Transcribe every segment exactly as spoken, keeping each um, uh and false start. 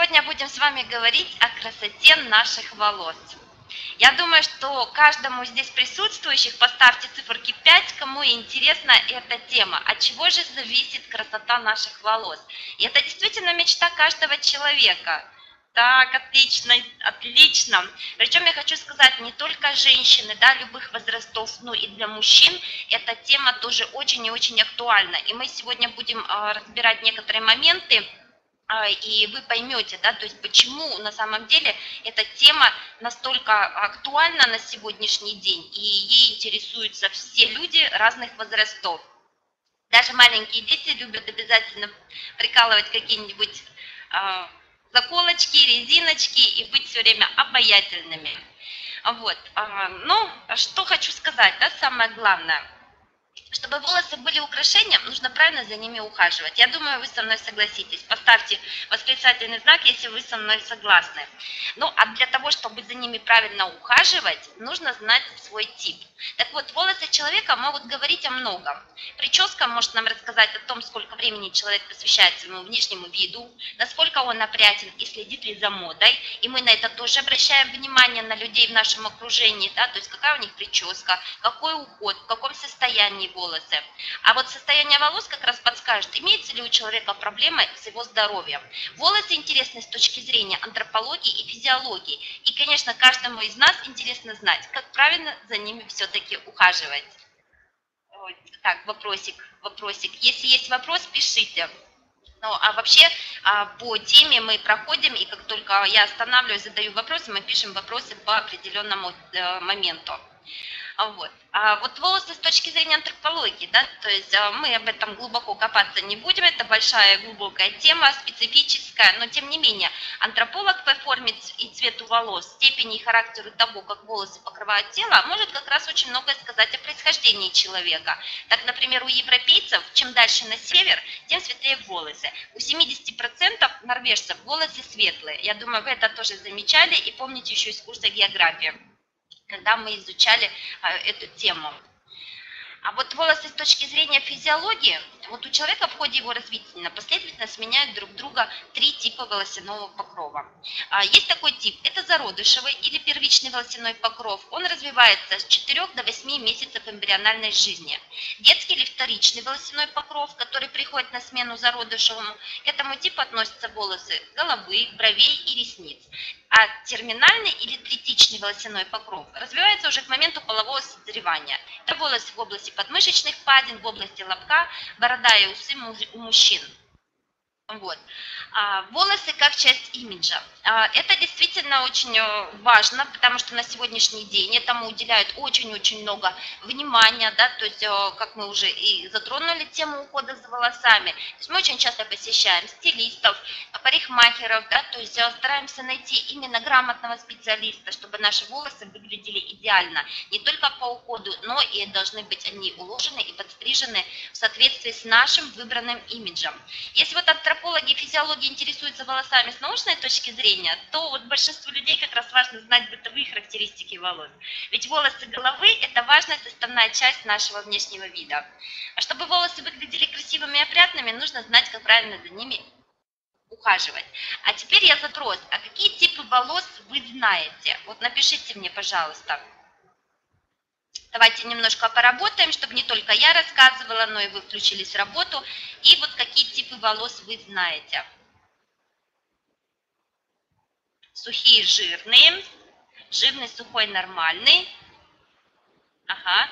Сегодня будем с вами говорить о красоте наших волос. Я думаю, что каждому здесь присутствующих поставьте циферки пять, кому интересна эта тема. От чего же зависит красота наших волос? И это действительно мечта каждого человека. Так, отлично, отлично. Причем я хочу сказать, не только женщины, да, любых возрастов, но и для мужчин эта тема тоже очень и очень актуальна. И мы сегодня будем разбирать некоторые моменты, и вы поймете, да, то есть почему на самом деле эта тема настолько актуальна на сегодняшний день, и ей интересуются все люди разных возрастов. Даже маленькие дети любят обязательно прикалывать какие-нибудь э, заколочки, резиночки и быть все время обаятельными. Вот. Э, ну, что хочу сказать, да, самое главное. Чтобы волосы были украшением, нужно правильно за ними ухаживать. Я думаю, вы со мной согласитесь. Поставьте восклицательный знак, если вы со мной согласны. Ну, а для того, чтобы за ними правильно ухаживать, нужно знать свой тип. Так вот, волосы человека могут говорить о многом. Прическа может нам рассказать о том, сколько времени человек посвящает своему внешнему виду, насколько он опрятен и следит ли за модой. И мы на это тоже обращаем внимание, на людей в нашем окружении, да, то есть какая у них прическа, какой уход, в каком состоянии волосы. А вот состояние волос как раз подскажет, имеется ли у человека проблемы с его здоровьем. Волосы интересны с точки зрения антропологии и физиологии. И, конечно, каждому из нас интересно знать, как правильно за ними все-таки ухаживать. Так, вопросик, вопросик. Если есть вопрос, пишите. Ну, а вообще по теме мы проходим, и как только я останавливаюсь, задаю вопросы, мы пишем вопросы по определенному моменту. Вот. А вот волосы с точки зрения антропологии, да, то есть мы об этом глубоко копаться не будем, это большая глубокая тема, специфическая, но тем не менее антрополог по форме и цвету волос, степени и характеру того, как волосы покрывают тело, может как раз очень многое сказать о происхождении человека. Так, например, у европейцев, чем дальше на север, тем светлее волосы. У семидесяти процентов норвежцев волосы светлые. Я думаю, вы это тоже замечали и помните еще из курса географии, когда мы изучали а, эту тему. А вот волосы с точки зрения физиологии, вот у человека в ходе его развития последовательно сменяют друг друга три типа волосяного покрова. А, есть такой тип, это зародышевый или первичный волосяной покров. Он развивается с четырёх до восьми месяцев эмбриональной жизни. Детский или вторичный волосяной покров, который приходит на смену зародышевому, к этому типу относятся волосы головы, бровей и ресниц. А терминальный или третичный волосяной покров развивается уже к моменту полового созревания. Это волосы в области подмышечных впадин, в области лобка, борода и усы у мужчин. Вот. А, волосы как часть имиджа. А, это действительно очень важно, потому что на сегодняшний день этому уделяют очень-очень много внимания, да, то есть, как мы уже и затронули тему ухода за волосами, то есть мы очень часто посещаем стилистов, парикмахеров, да, то есть стараемся найти именно грамотного специалиста, чтобы наши волосы выглядели идеально, не только по уходу, но и должны быть они уложены и подстрижены в соответствии с нашим выбранным имиджем. Если вот антропологи и физиологи интересуются волосами с научной точки зрения, то вот большинству людей как раз важно знать бытовые характеристики волос. Ведь волосы головы – это важная составная часть нашего внешнего вида. А чтобы волосы выглядели красивыми и опрятными, нужно знать, как правильно за ними ухаживать. А теперь я запрос, а какие типы волос вы знаете? Вот напишите мне, пожалуйста. Давайте немножко поработаем, чтобы не только я рассказывала, но и вы включились в работу. И вот какие типы волос вы знаете. Сухие, жирные, жирный, сухой, нормальный. Ага.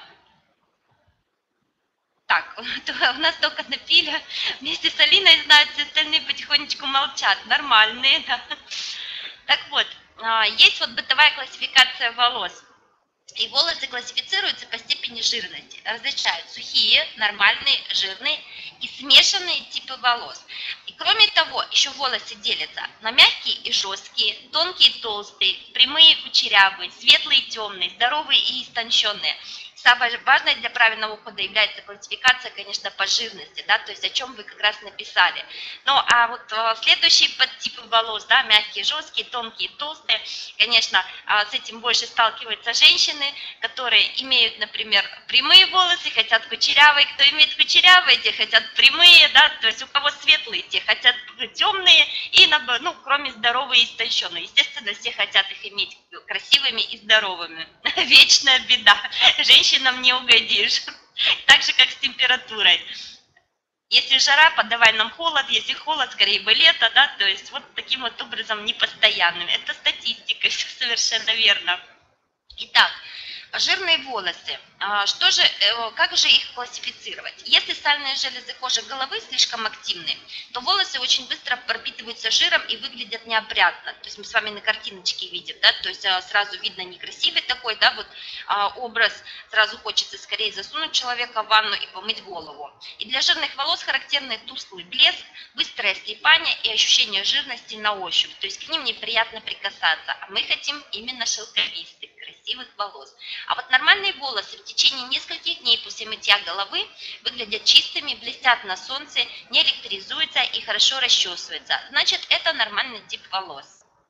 Так, у нас только напили, вместе с Алиной знают, все остальные потихонечку молчат. Нормальные, да. Так вот, есть вот бытовая классификация волос. И волосы классифицируются по степени жирности. Различают сухие, нормальные, жирные и смешанные типы волос. И кроме того, еще волосы делятся на мягкие и жесткие, тонкие и толстые, прямые и кучерявые, светлые и темные, здоровые и истонченные. Самое важное для правильного ухода является классификация, конечно, по жирности, да, то есть о чем вы как раз написали. Ну, а вот э, следующие подтипы волос, да, мягкие, жесткие, тонкие, толстые, конечно, э, с этим больше сталкиваются женщины, которые имеют, например, прямые волосы, хотят кучерявые, кто имеет кучерявые, те хотят прямые, да, то есть у кого светлые, те хотят темные, и, ну, кроме здоровые и истонченные. Естественно, все хотят их иметь красивыми и здоровыми. Вечная беда. Женщинам не угодишь. Так же, как с температурой. Если жара, подавай нам холод, если холод, скорее бы лето, да, то есть вот таким вот образом непостоянным. Это статистика, все совершенно верно. Итак, жирные волосы. Что же, как же их классифицировать? Если сальные железы кожи головы слишком активны, то волосы очень быстро пропитываются жиром и выглядят неопрятно. То есть мы с вами на картиночке видим, да, то есть сразу видно некрасивый такой, да, вот образ, сразу хочется скорее засунуть человека в ванну и помыть голову. И для жирных волос характерны тусклый блеск, быстрое слипание и ощущение жирности на ощупь. То есть к ним неприятно прикасаться, а мы хотим именно шелковистых, красивых волос. А вот нормальные волосы в течение нескольких дней после мытья головы выглядят чистыми, блестят на солнце, не электризуются и хорошо расчесываются. Значит, это нормальный тип волос.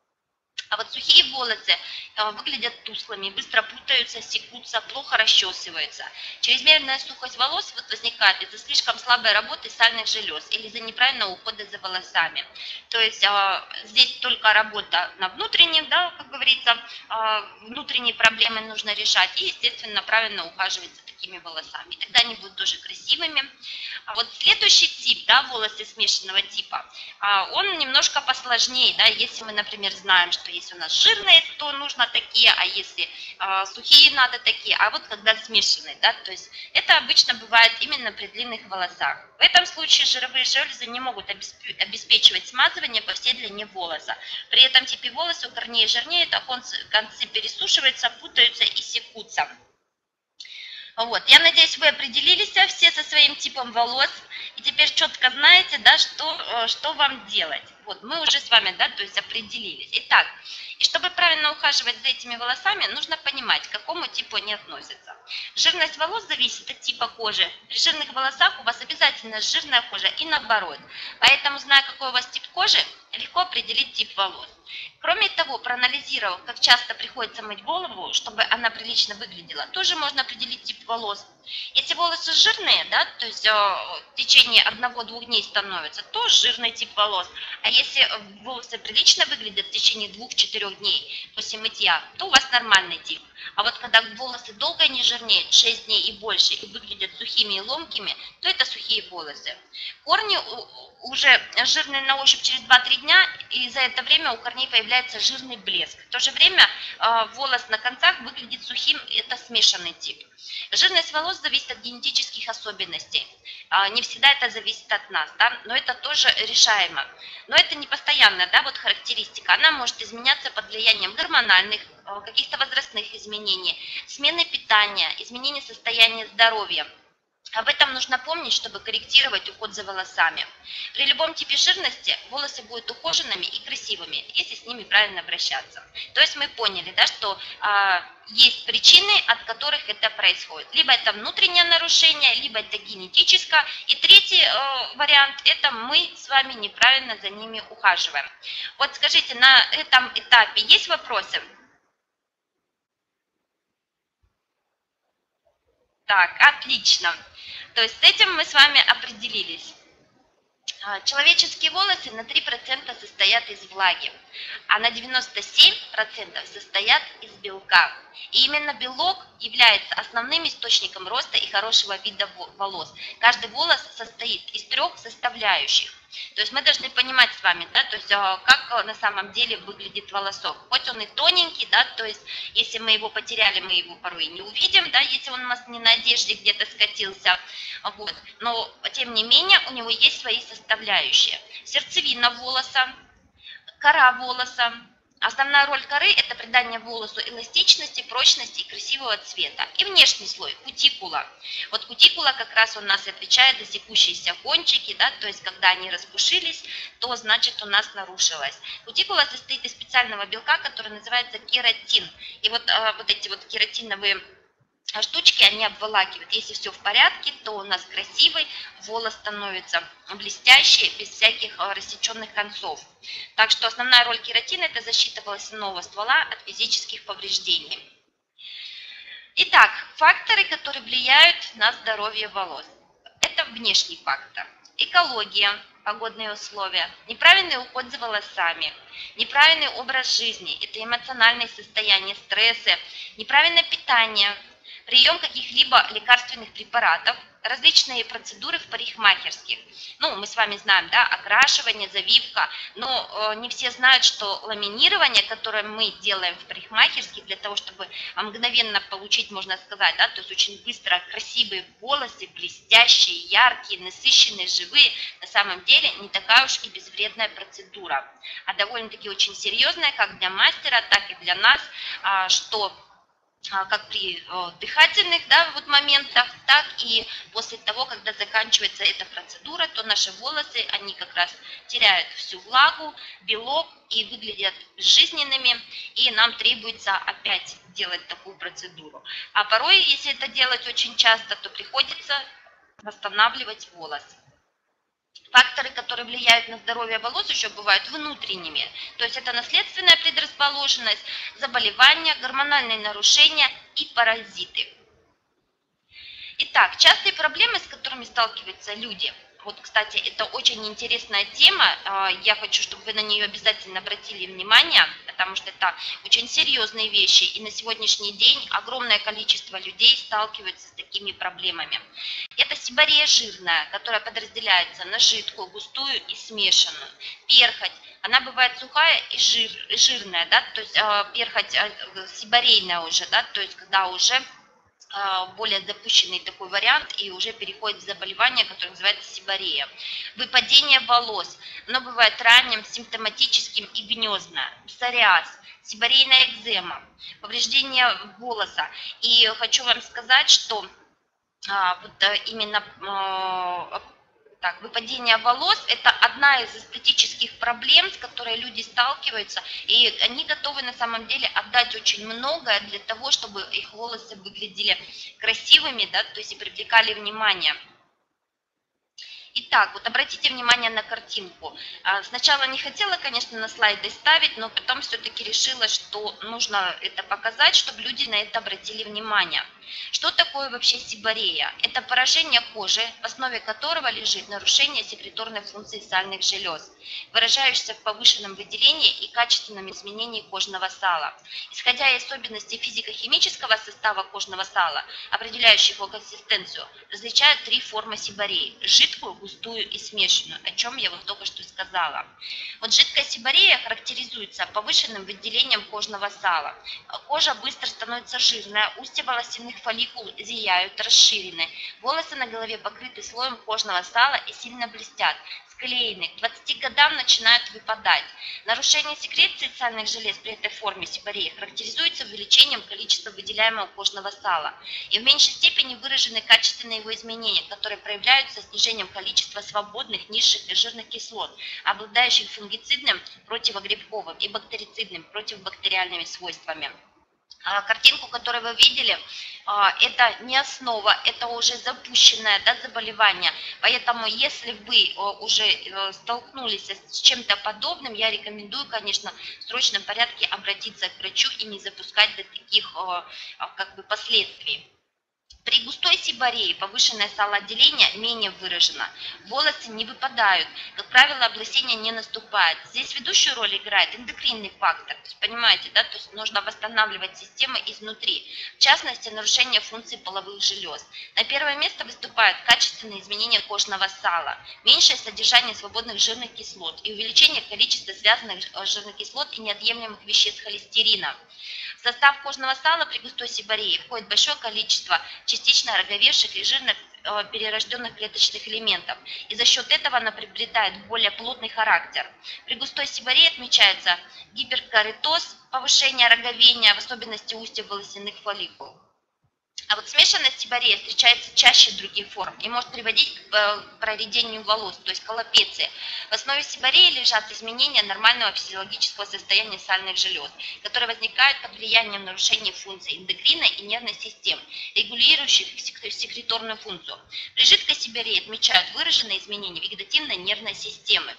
А вот сухие волосы выглядят тусклыми, быстро путаются, секутся, плохо расчесываются. Чрезмерная сухость волос вот возникает из-за слишком слабой работы сальных желез или из-за неправильного ухода за волосами. То есть здесь только работа на внутреннем, да, как говорится, внутренние проблемы нужно решать и, естественно, правильно ухаживать за такими волосами. Тогда они будут тоже красивыми. А вот следующий тип, да, волосы смешанного типа, он немножко посложнее, да, если мы, например, знаем, что если у нас жирные, то нужно такие, а если э, сухие, надо такие, а вот когда смешанные, да, то есть это обычно бывает именно при длинных волосах. В этом случае жировые железы не могут обеспечивать смазывание по всей длине волоса. При этом типе волосы у корней жирнеют, а концы пересушиваются, путаются и секутся. Вот. Я надеюсь, вы определились все со своим типом волос, и теперь четко знаете, да, что, что вам делать. Вот, мы уже с вами, да, то есть определились. Итак, и чтобы правильно ухаживать за этими волосами, нужно понимать, к какому типу они относятся. Жирность волос зависит от типа кожи. При жирных волосах у вас обязательно жирная кожа и наоборот. Поэтому, зная, какой у вас тип кожи, легко определить тип волос. Кроме того, проанализировав, как часто приходится мыть голову, чтобы она прилично выглядела, тоже можно определить тип волос. Если волосы жирные, да, то есть э, в течение одного-двух дней становятся, то жирный тип волос. А если волосы прилично выглядят в течение двух-четырех дней после мытья, то у вас нормальный тип. А вот когда волосы долго не жирнеют, шесть дней и больше, и выглядят сухими и ломкими, то это сухие волосы. Корни уже жирные на ощупь через два-три дня, и за это время у корней появляется жирный блеск. В то же время э, волос на концах выглядит сухим, это смешанный тип. Жирность волос зависит от генетических особенностей. Э, не всегда это зависит от нас, да, но это тоже решаемо. Но это не постоянная, да, вот характеристика. Она может изменяться под влиянием гормональных, э, каких-то возрастных изменений, смены питания, изменения состояния здоровья. Об этом нужно помнить, чтобы корректировать уход за волосами. При любом типе жирности волосы будут ухоженными и красивыми, если с ними правильно обращаться. То есть мы поняли, да, что а, есть причины, от которых это происходит. Либо это внутреннее нарушение, либо это генетическое. И третий э, вариант – это мы с вами неправильно за ними ухаживаем. Вот скажите, на этом этапе есть вопросы? Так, отлично. То есть с этим мы с вами определились. Человеческие волосы на три процента состоят из влаги, а на девяносто семь процентов состоят из белка. И именно белок является основным источником роста и хорошего вида волос. Каждый волос состоит из трех составляющих. То есть мы должны понимать с вами, да, то есть как на самом деле выглядит волосок. Хоть он и тоненький, да, то есть если мы его потеряли, мы его порой не увидим, да, если он у нас не на одежде где-то скатился, вот. Но тем не менее у него есть свои составляющие. Сердцевина волоса, кора волоса. Основная роль коры – это придание волосу эластичности, прочности и красивого цвета. И внешний слой – кутикула. Вот кутикула как раз у нас отвечает за секущиеся кончики, да, то есть когда они распушились, то значит у нас нарушилось. Кутикула состоит из специального белка, который называется кератин. И вот, вот эти вот кератиновые штучки, они обволакивают. Если все в порядке, то у нас красивый волос становится блестящий, без всяких рассеченных концов. Так что основная роль кератина – это защита волосяного ствола от физических повреждений. Итак, факторы, которые влияют на здоровье волос. Это внешний фактор. Экология, погодные условия, неправильный уход за волосами, неправильный образ жизни, это эмоциональные состояния, стрессы, неправильное питание, прием каких-либо лекарственных препаратов, различные процедуры в парикмахерских. Ну, мы с вами знаем, да, окрашивание, завивка, но э, не все знают, что ламинирование, которое мы делаем в парикмахерских для того, чтобы мгновенно получить, можно сказать, да, то есть очень быстро красивые волосы, блестящие, яркие, насыщенные, живые, на самом деле не такая уж и безвредная процедура, а довольно-таки очень серьезная как для мастера, так и для нас, а, что как при дыхательных, да, вот моментах, так и после того, когда заканчивается эта процедура, то наши волосы, они как раз теряют всю влагу, белок и выглядят жизненными, и нам требуется опять делать такую процедуру. А порой, если это делать очень часто, то приходится восстанавливать волос. Факторы, которые влияют на здоровье волос, еще бывают внутренними. То есть это наследственная предрасположенность, заболевания, гормональные нарушения и паразиты. Итак, частые проблемы, с которыми сталкиваются люди. Вот, кстати, это очень интересная тема. Я хочу, чтобы вы на нее обязательно обратили внимание, потому что это очень серьезные вещи. И на сегодняшний день огромное количество людей сталкиваются с такими проблемами. Это сиборея жирная, которая подразделяется на жидкую, густую и смешанную. Перхоть, она бывает сухая и, жир, и жирная, да, то есть перхоть сиборейная уже, да, то есть когда уже более запущенный такой вариант и уже переходит в заболевание, которое называется сиборея. Выпадение волос, оно бывает ранним, симптоматическим и гнездное. Псориаз, сиборейная экзема, повреждение волоса. И хочу вам сказать, что а, вот именно а, так, выпадение волос – это одна из эстетических проблем, с которой люди сталкиваются, и они готовы на самом деле отдать очень многое для того, чтобы их волосы выглядели красивыми, да, то есть и привлекали внимание. Итак, вот обратите внимание на картинку. Сначала не хотела, конечно, на слайды ставить, но потом все-таки решила, что нужно это показать, чтобы люди на это обратили внимание. Что такое вообще сиборея? Это поражение кожи, в основе которого лежит нарушение секреторной функции сальных желез, выражающееся в повышенном выделении и качественном изменении кожного сала. Исходя из особенностей физико-химического состава кожного сала, определяющих его консистенцию, различают три формы сибореи – жидкую, густую и смешанную, о чем я вот только что сказала. Вот жидкая сиборея характеризуется повышенным выделением кожного сала. Кожа быстро становится жирная, устья волосяных фолликул зияют, расширены, волосы на голове покрыты слоем кожного сала и сильно блестят, склеены, к двадцати годам начинают выпадать. Нарушение секреции сальных желез при этой форме сибореи характеризуется увеличением количества выделяемого кожного сала, и в меньшей степени выражены качественные его изменения, которые проявляются снижением количества свободных низших и жирных кислот, обладающих фунгицидным, противогрибковым и бактерицидным, противобактериальными свойствами. Картинку, которую вы видели, это не основа, это уже запущенное, да, заболевание. Поэтому, если вы уже столкнулись с чем-то подобным, я рекомендую, конечно, в срочном порядке обратиться к врачу и не запускать до таких как бы последствий. При густой сиборее повышенное салоотделение менее выражено, волосы не выпадают, как правило, облысение не наступает. Здесь ведущую роль играет эндокринный фактор, то есть, понимаете, да, то есть нужно восстанавливать систему изнутри, в частности, нарушение функций половых желез. На первое место выступают качественные изменения кожного сала, меньшее содержание свободных жирных кислот и увеличение количества связанных жирных кислот и неотъемлемых веществ холестерина. В состав кожного сала при густой сиборее входит большое количество частично роговевших и жирных э, перерожденных клеточных элементов, и за счет этого она приобретает более плотный характер. При густой сиборее отмечается гиперкератоз, повышение роговения, в особенности устья волосяных фолликул. А вот смешанная стеборея встречается чаще других форм и может приводить к проредению волос, то есть к аллопеции. В основе стебореи лежат изменения нормального физиологического состояния сальных желез, которые возникают под влиянием нарушений функций эндокринной и нервной систем, регулирующих секреторную функцию. При жидкой стеборее отмечают выраженные изменения вегетативной нервной системы.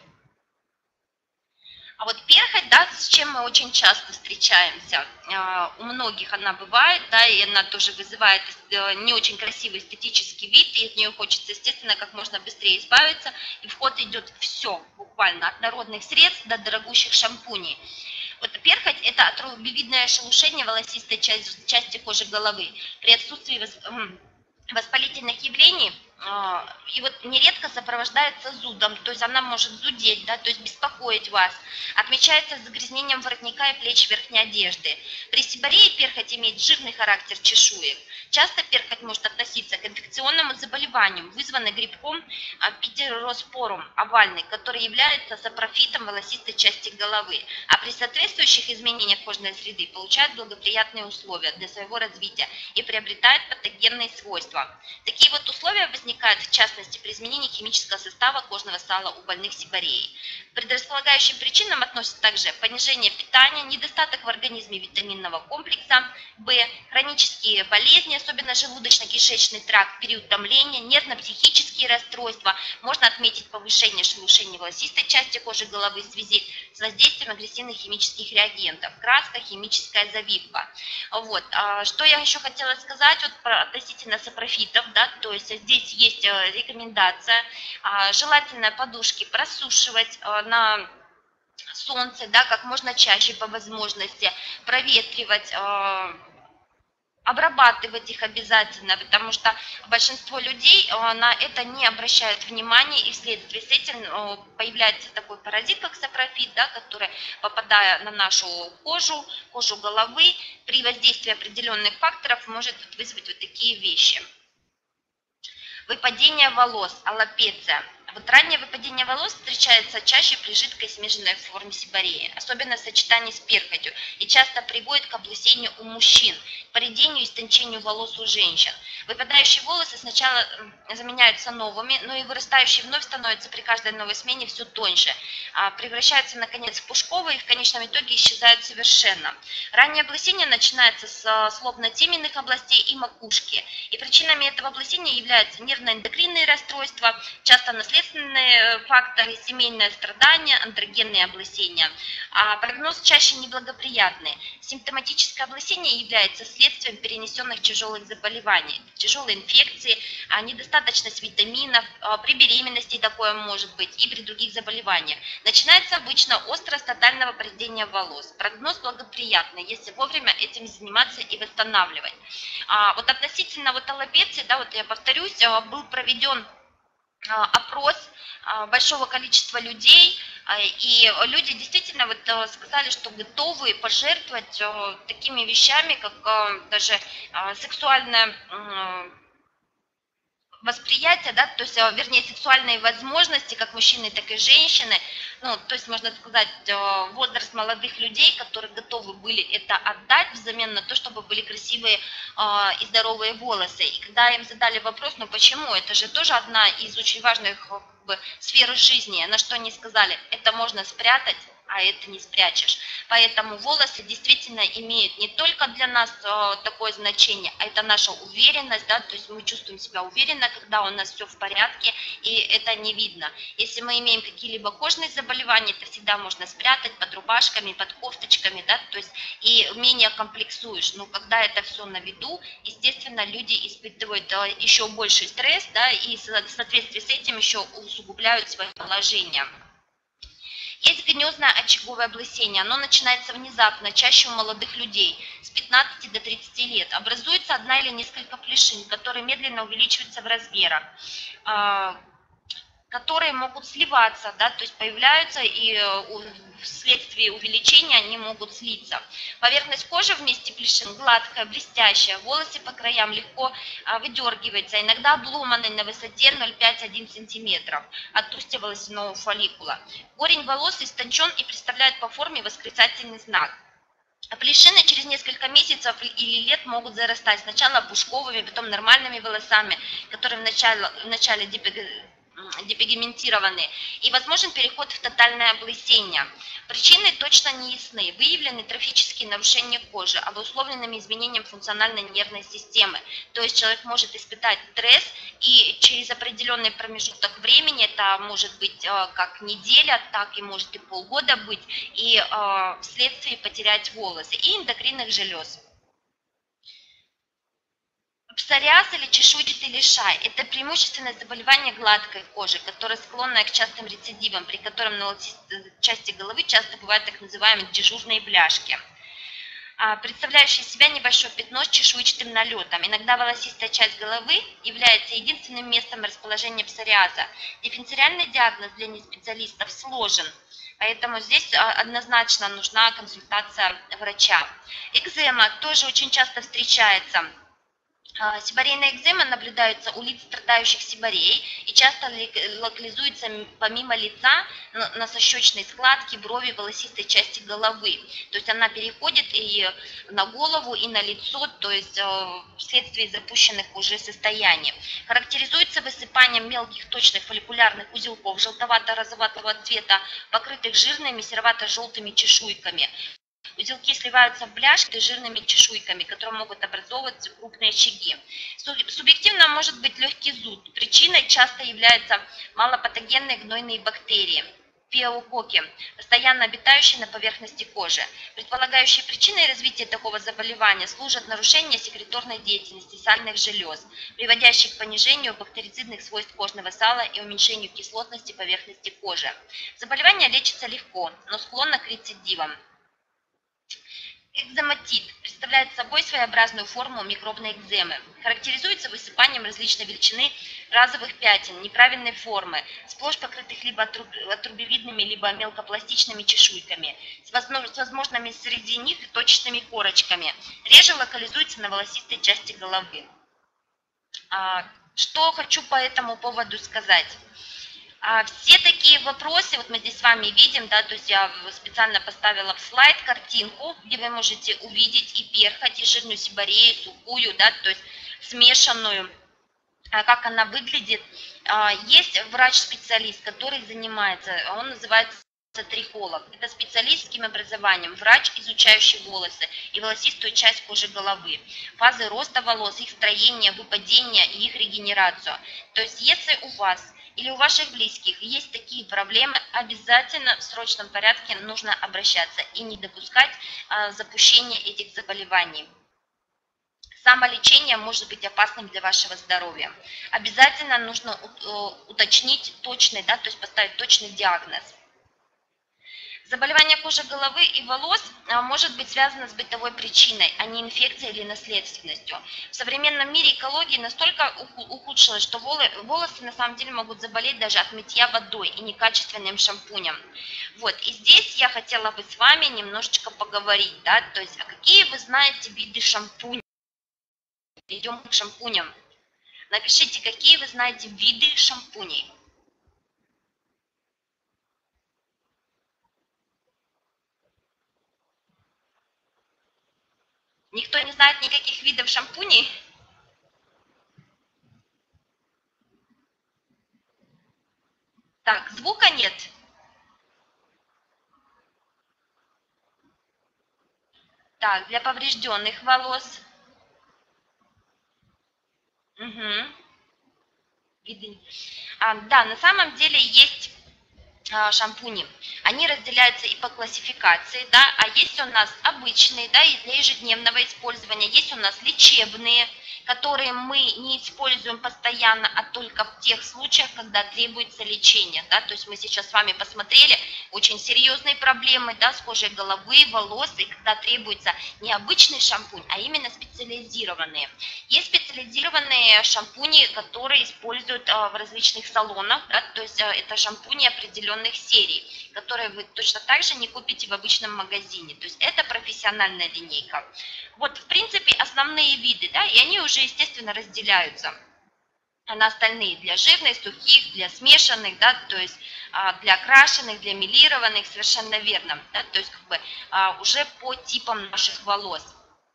А вот перхоть, да, с чем мы очень часто встречаемся, у многих она бывает, да, и она тоже вызывает не очень красивый эстетический вид, и от нее хочется, естественно, как можно быстрее избавиться, и в ход идет все, буквально, от народных средств до дорогущих шампуней. Вот перхоть – это атрубовидное шелушение волосистой части, части кожи головы. При отсутствии воспалительных явлений и вот нередко сопровождается зудом, то есть она может зудеть, да, то есть беспокоить вас. Отмечается загрязнением воротника и плеч верхней одежды. При стеборее перхоть имеет жирный характер чешуек. Часто перхоть может относиться к инфекционному заболеванию, вызванному грибком птероспорум овальный, который является сапрофитом волосистой части головы, а при соответствующих изменениях кожной среды получает благоприятные условия для своего развития и приобретает патогенные свойства. Такие вот условия возникают в частности при изменении химического состава кожного сала у больных стебореей. К предрасполагающим причинам относятся также понижение питания, недостаток в организме витаминного комплекса В, хронические болезни, особенно желудочно-кишечный тракт, период томления, нервно-психические расстройства. Можно отметить повышение шелушения волосистой части кожи головы в связи с воздействием агрессивных химических реагентов, краска, химическая завивка. Вот. Что я еще хотела сказать вот, про, относительно сапрофитов, да, то есть здесь есть рекомендация, желательно подушки просушивать на солнце, да, как можно чаще по возможности, проветривать, обрабатывать их обязательно, потому что большинство людей на это не обращают внимания, и вследствие с этим появляется такой паразит, как сапрофит, да, который, попадая на нашу кожу, кожу головы, при воздействии определенных факторов может вызвать вот такие вещи. Выпадение волос, аллопеция. Вот раннее выпадение волос встречается чаще при жидкой смешанной форме сибореи, особенно в сочетании с перхотью, и часто приводит к облысению у мужчин, к поредению и истончению волос у женщин. Выпадающие волосы сначала заменяются новыми, но и вырастающие вновь становятся при каждой новой смене все тоньше, превращаются наконец в пушковые и в конечном итоге исчезают совершенно. Раннее облысение начинается с лобно-теменных областей и макушки, и причинами этого облысения являются нервно-эндокринные расстройства, часто наследственные факторы, семейное страдание, андрогенные облысения. А прогноз чаще неблагоприятный. Симптоматическое облысение является следствием перенесенных тяжелых заболеваний, тяжелой инфекции, недостаточность витаминов, при беременности такое может быть и при других заболеваниях. Начинается обычно острость тотального поредения волос. Прогноз благоприятный, если вовремя этим заниматься и восстанавливать. А вот относительно вот аллопеции, да, вот я повторюсь, был проведен опрос большого количества людей, и люди действительно вот сказали, что готовы пожертвовать такими вещами, как даже сексуальное восприятие, да, то есть, вернее, сексуальные возможности, как мужчины, так и женщины, ну, то есть, можно сказать, возраст молодых людей, которые готовы были это отдать взамен на то, чтобы были красивые и здоровые волосы. И когда им задали вопрос, ну, почему, это же тоже одна из очень важных как бы, сфер жизни, на что они сказали, это можно спрятать, а это не спрячешь. Поэтому волосы действительно имеют не только для нас такое значение, а это наша уверенность, да, то есть мы чувствуем себя уверенно, когда у нас все в порядке, и это не видно. Если мы имеем какие-либо кожные заболевания, это всегда можно спрятать под рубашками, под кофточками, да, то есть и менее комплексуешь. Но когда это все на виду, естественно, люди испытывают еще больший стресс, да, и в соответствии с этим еще усугубляют свое положение. Есть гнездное очаговое облысение, оно начинается внезапно, чаще у молодых людей, с пятнадцати до тридцати лет. Образуется одна или несколько плешин, которые медленно увеличиваются в размерах, которые могут сливаться, да, то есть появляются и вследствие увеличения они могут слиться. Поверхность кожи вместе плешин гладкая, блестящая, волосы по краям легко выдергиваются, иногда обломаны на высоте ноль целых пять десятых — один сантиметр от устья волосяного фолликула. Корень волос истончен и представляет по форме восклицательный знак. Причины через несколько месяцев или лет могут зарастать сначала пушковыми, потом нормальными волосами, которые вначале, вначале депигментированы, и возможен переход в тотальное облысение. Причины точно не ясны. Выявлены трофические нарушения кожи, обусловленными изменением функциональной нервной системы. То есть человек может испытать стресс, и через определенный промежуток времени, это может быть как неделя, так и может и полгода быть, и э, вследствие потерять волосы и эндокринных желез. Псориаз или чешуйчатый лишай – это преимущественное заболевание гладкой кожи, которое склонно к частым рецидивам, при котором на волосистой части головы часто бывают так называемые дежурные бляшки, представляющие из себя небольшое пятно с чешуйчатым налетом. Иногда волосистая часть головы является единственным местом расположения псориаза. Дифференциальный диагноз для неспециалистов сложен, поэтому здесь однозначно нужна консультация врача. Экзема тоже очень часто встречается. Сиборейная экзема наблюдается у лиц, страдающих сибореей, и часто локализуется помимо лица на сощечной складке, брови, волосистой части головы. То есть она переходит и на голову, и на лицо, то есть вследствие запущенных уже состояний. Характеризуется высыпанием мелких точных фолликулярных узелков желтовато-розоватого цвета, покрытых жирными серовато-желтыми чешуйками. Узелки сливаются в бляшки с жирными чешуйками, которые могут образовывать крупные очаги. Субъективно может быть легкий зуд. Причиной часто являются малопатогенные гнойные бактерии, пиелококки, постоянно обитающие на поверхности кожи. Предполагающие причиной развития такого заболевания служат нарушения секреторной деятельности сальных желез, приводящие к понижению бактерицидных свойств кожного сала и уменьшению кислотности поверхности кожи. Заболевание лечится легко, но склонно к рецидивам. Экзематит представляет собой своеобразную форму микробной экземы. Характеризуется высыпанием различной величины разовых пятен неправильной формы, сплошь покрытых либо отрубевидными, либо мелкопластичными чешуйками, с возможными среди них точечными корочками. Реже локализуется на волосистой части головы. Что хочу по этому поводу сказать? Все такие вопросы, вот мы здесь с вами видим, да, то есть я специально поставила в слайд картинку, где вы можете увидеть и перхоть, и жирную сиборею, сухую, да, то есть смешанную, как она выглядит. Есть врач-специалист, который занимается, он называется трихолог. Это специалист с таким образованием, врач, изучающий волосы и волосистую часть кожи головы, фазы роста волос, их строения, выпадения и их регенерацию. То есть если у вас или у ваших близких есть такие проблемы, обязательно в срочном порядке нужно обращаться и не допускать а, запущения этих заболеваний. Самолечение может быть опасным для вашего здоровья. Обязательно нужно уточнить точный, да, то есть поставить точный диагноз. Заболевание кожи головы и волос может быть связано с бытовой причиной, а не инфекцией или наследственностью. В современном мире экология настолько ухудшилась, что волосы на самом деле могут заболеть даже от мытья водой и некачественным шампунем. Вот, и здесь я хотела бы с вами немножечко поговорить, да, то есть, а какие вы знаете виды шампуней? Перейдем к шампуням. Напишите, какие вы знаете виды шампуней. Никто не знает никаких видов шампуней? Так, звука нет. Так, для поврежденных волос. Угу. Виды. А, да, на самом деле есть шампуни. Они разделяются и по классификации, да, а есть у нас обычные, да, и для ежедневного использования, есть у нас лечебные, которые мы не используем постоянно, а только в тех случаях, когда требуется лечение, да, то есть мы сейчас с вами посмотрели очень серьезные проблемы, да, с кожей головы, волос, и когда требуется не обычный шампунь, а именно специализированные. Есть специализированные шампуни, которые используют а, в различных салонах, да, то есть а, это шампуни определенных серий, которые вы точно так же не купите в обычном магазине, то есть это профессиональная линейка. Вот, в принципе, основные виды, да, и они уже, естественно, разделяются. а на остальные для жирных, сухих, для смешанных, да, то есть для крашеных, для мелированных, совершенно верно, да, то есть как бы уже по типам наших волос.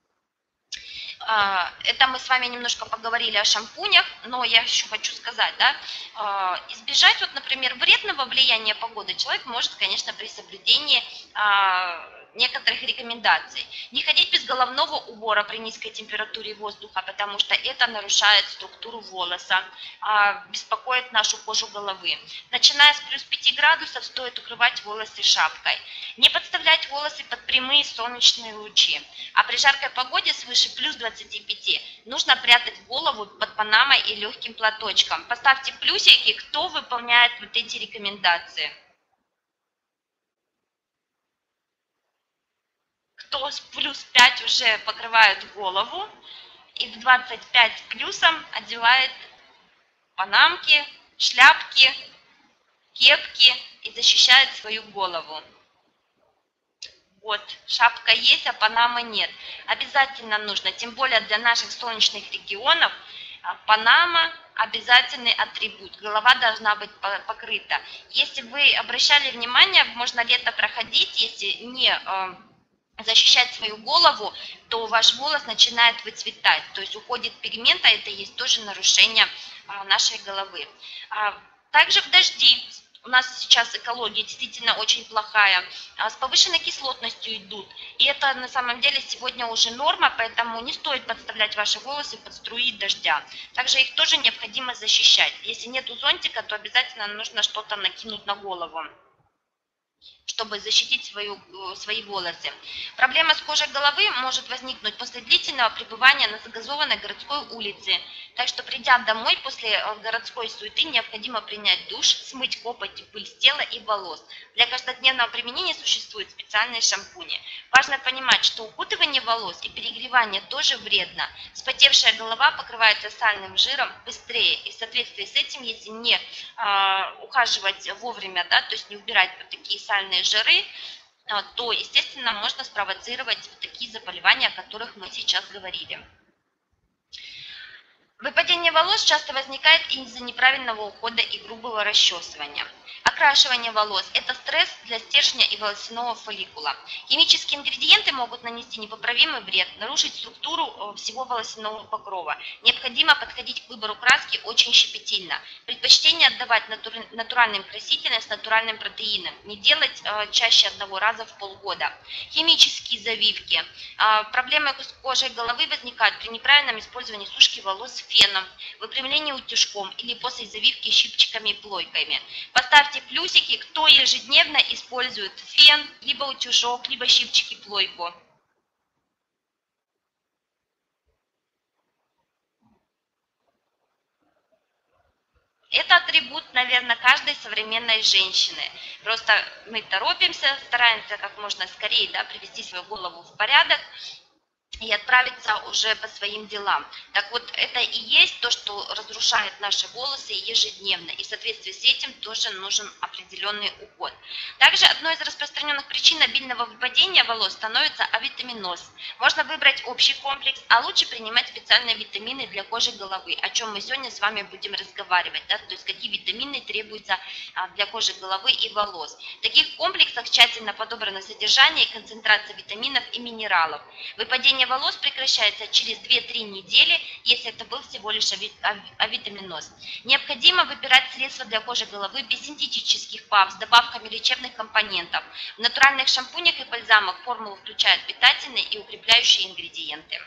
Это мы с вами немножко поговорили о шампунях, но я еще хочу сказать, да, избежать, вот, например, вредного влияния погоды человек может, конечно, при соблюдении некоторых рекомендаций. Не ходить без головного убора при низкой температуре воздуха, потому что это нарушает структуру волоса, беспокоит нашу кожу головы. Начиная с плюс пяти градусов стоит укрывать волосы шапкой. Не подставлять волосы под прямые солнечные лучи. А при жаркой погоде свыше плюс двадцати пяти нужно прятать голову под панамой и легким платочком. Поставьте плюсики, кто выполняет вот эти рекомендации. Кто с плюс пять уже покрывает голову и в двадцать пять плюсом одевает панамки, шляпки, кепки и защищает свою голову. Вот, шапка есть, а панамы нет. Обязательно нужно, тем более для наших солнечных регионов, панама – обязательный атрибут. Голова должна быть покрыта. Если вы обращали внимание, можно лето проходить, если не защищать свою голову, то ваш волос начинает выцветать. То есть уходит пигмент, а это есть тоже нарушение нашей головы. Также в дожди. У нас сейчас экология действительно очень плохая, с повышенной кислотностью идут. И это на самом деле сегодня уже норма, поэтому не стоит подставлять ваши волосы под струи дождя. Также их тоже необходимо защищать. Если нету зонтика, то обязательно нужно что-то накинуть на голову, чтобы защитить свою, свои волосы. Проблема с кожей головы может возникнуть после длительного пребывания на загазованной городской улице. Так что, придя домой после городской суеты, необходимо принять душ, смыть копоть и пыль с тела и волос. Для каждодневного применения существуют специальные шампуни. Важно понимать, что укутывание волос и перегревание тоже вредно. Вспотевшая голова покрывается сальным жиром быстрее. И в соответствии с этим, если не а, ухаживать вовремя, да, то есть не убирать вот такие сальные жиры, то, естественно, можно спровоцировать такие заболевания, о которых мы сейчас говорили. Выпадение волос часто возникает из-за неправильного ухода и грубого расчесывания. Окрашивание волос – это стресс для стержня и волосяного фолликула. Химические ингредиенты могут нанести непоправимый вред, нарушить структуру всего волосяного покрова. Необходимо подходить к выбору краски очень щепетильно. Предпочтение отдавать натуральным красителям с натуральным протеином. Не делать чаще одного раза в полгода. Химические завивки. Проблемы с кожей головы возникают при неправильном использовании сушки волос феном, выпрямлении утюжком или после завивки щипчиками и плойками. Поставьте плюсики, кто ежедневно использует фен, либо утюжок, либо щипчики, плойку. Это атрибут, наверное, каждой современной женщины. Просто мы торопимся, стараемся как можно скорее, да, привести свою голову в порядок и отправиться уже по своим делам. Так вот, это и есть то, что разрушает наши волосы ежедневно, и в соответствии с этим тоже нужен определенный уход. Также одной из распространенных причин обильного выпадения волос становится авитаминоз. Можно выбрать общий комплекс, а лучше принимать специальные витамины для кожи головы, о чем мы сегодня с вами будем разговаривать, да, то есть какие витамины требуются для кожи головы и волос. В таких комплексах тщательно подобрано содержание и концентрация витаминов и минералов. Выпадение волос прекращается через две-три недели, если это был всего лишь авитаминоз. Необходимо выбирать средства для кожи головы без синтетических пав с добавками лечебных компонентов. В натуральных шампунях и бальзамах формулу включают питательные и укрепляющие ингредиенты.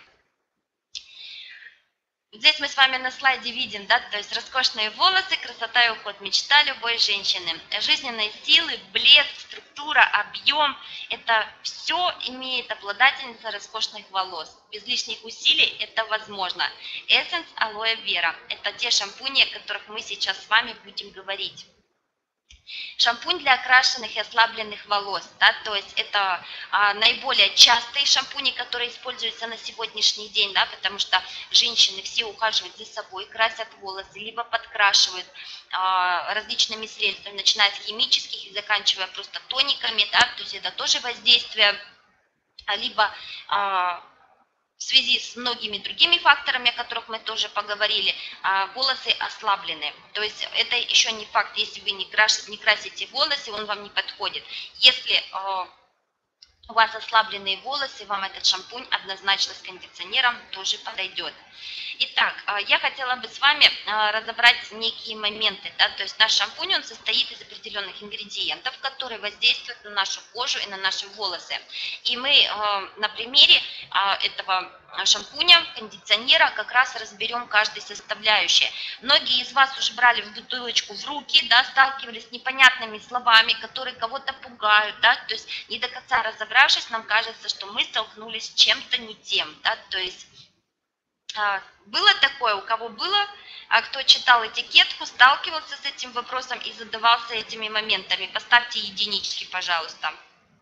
Здесь мы с вами на слайде видим, да, то есть роскошные волосы, красота и уход, мечта любой женщины. Жизненные силы, блеск, структура, объем – это все имеет обладательница роскошных волос. Без лишних усилий это возможно. Essence Aloe Vera – это те шампуни, о которых мы сейчас с вами будем говорить. Шампунь для окрашенных и ослабленных волос, да, то есть это а, наиболее частые шампуни, которые используются на сегодняшний день, да, потому что женщины все ухаживают за собой, красят волосы, либо подкрашивают а, различными средствами, начиная с химических и заканчивая просто тониками, да, то есть это тоже воздействие, либо а, в связи с многими другими факторами, о которых мы тоже поговорили, волосы ослаблены. То есть это еще не факт, если вы не красите волосы, он вам не подходит. Если у вас ослабленные волосы, вам этот шампунь однозначно с кондиционером тоже подойдет. Итак, я хотела бы с вами разобрать некие моменты. Да? То есть наш шампунь, он состоит из определенных ингредиентов, которые воздействуют на нашу кожу и на наши волосы. И мы на примере этого шампуня, кондиционера как раз разберем каждой составляющей. Многие из вас уже брали в бутылочку в руки, да, сталкивались с непонятными словами, которые кого-то пугают, да, то есть не до конца разобравшись, нам кажется, что мы столкнулись с чем-то не тем, да, то есть было такое, у кого было, а кто читал этикетку, сталкивался с этим вопросом и задавался этими моментами. Поставьте единички, пожалуйста.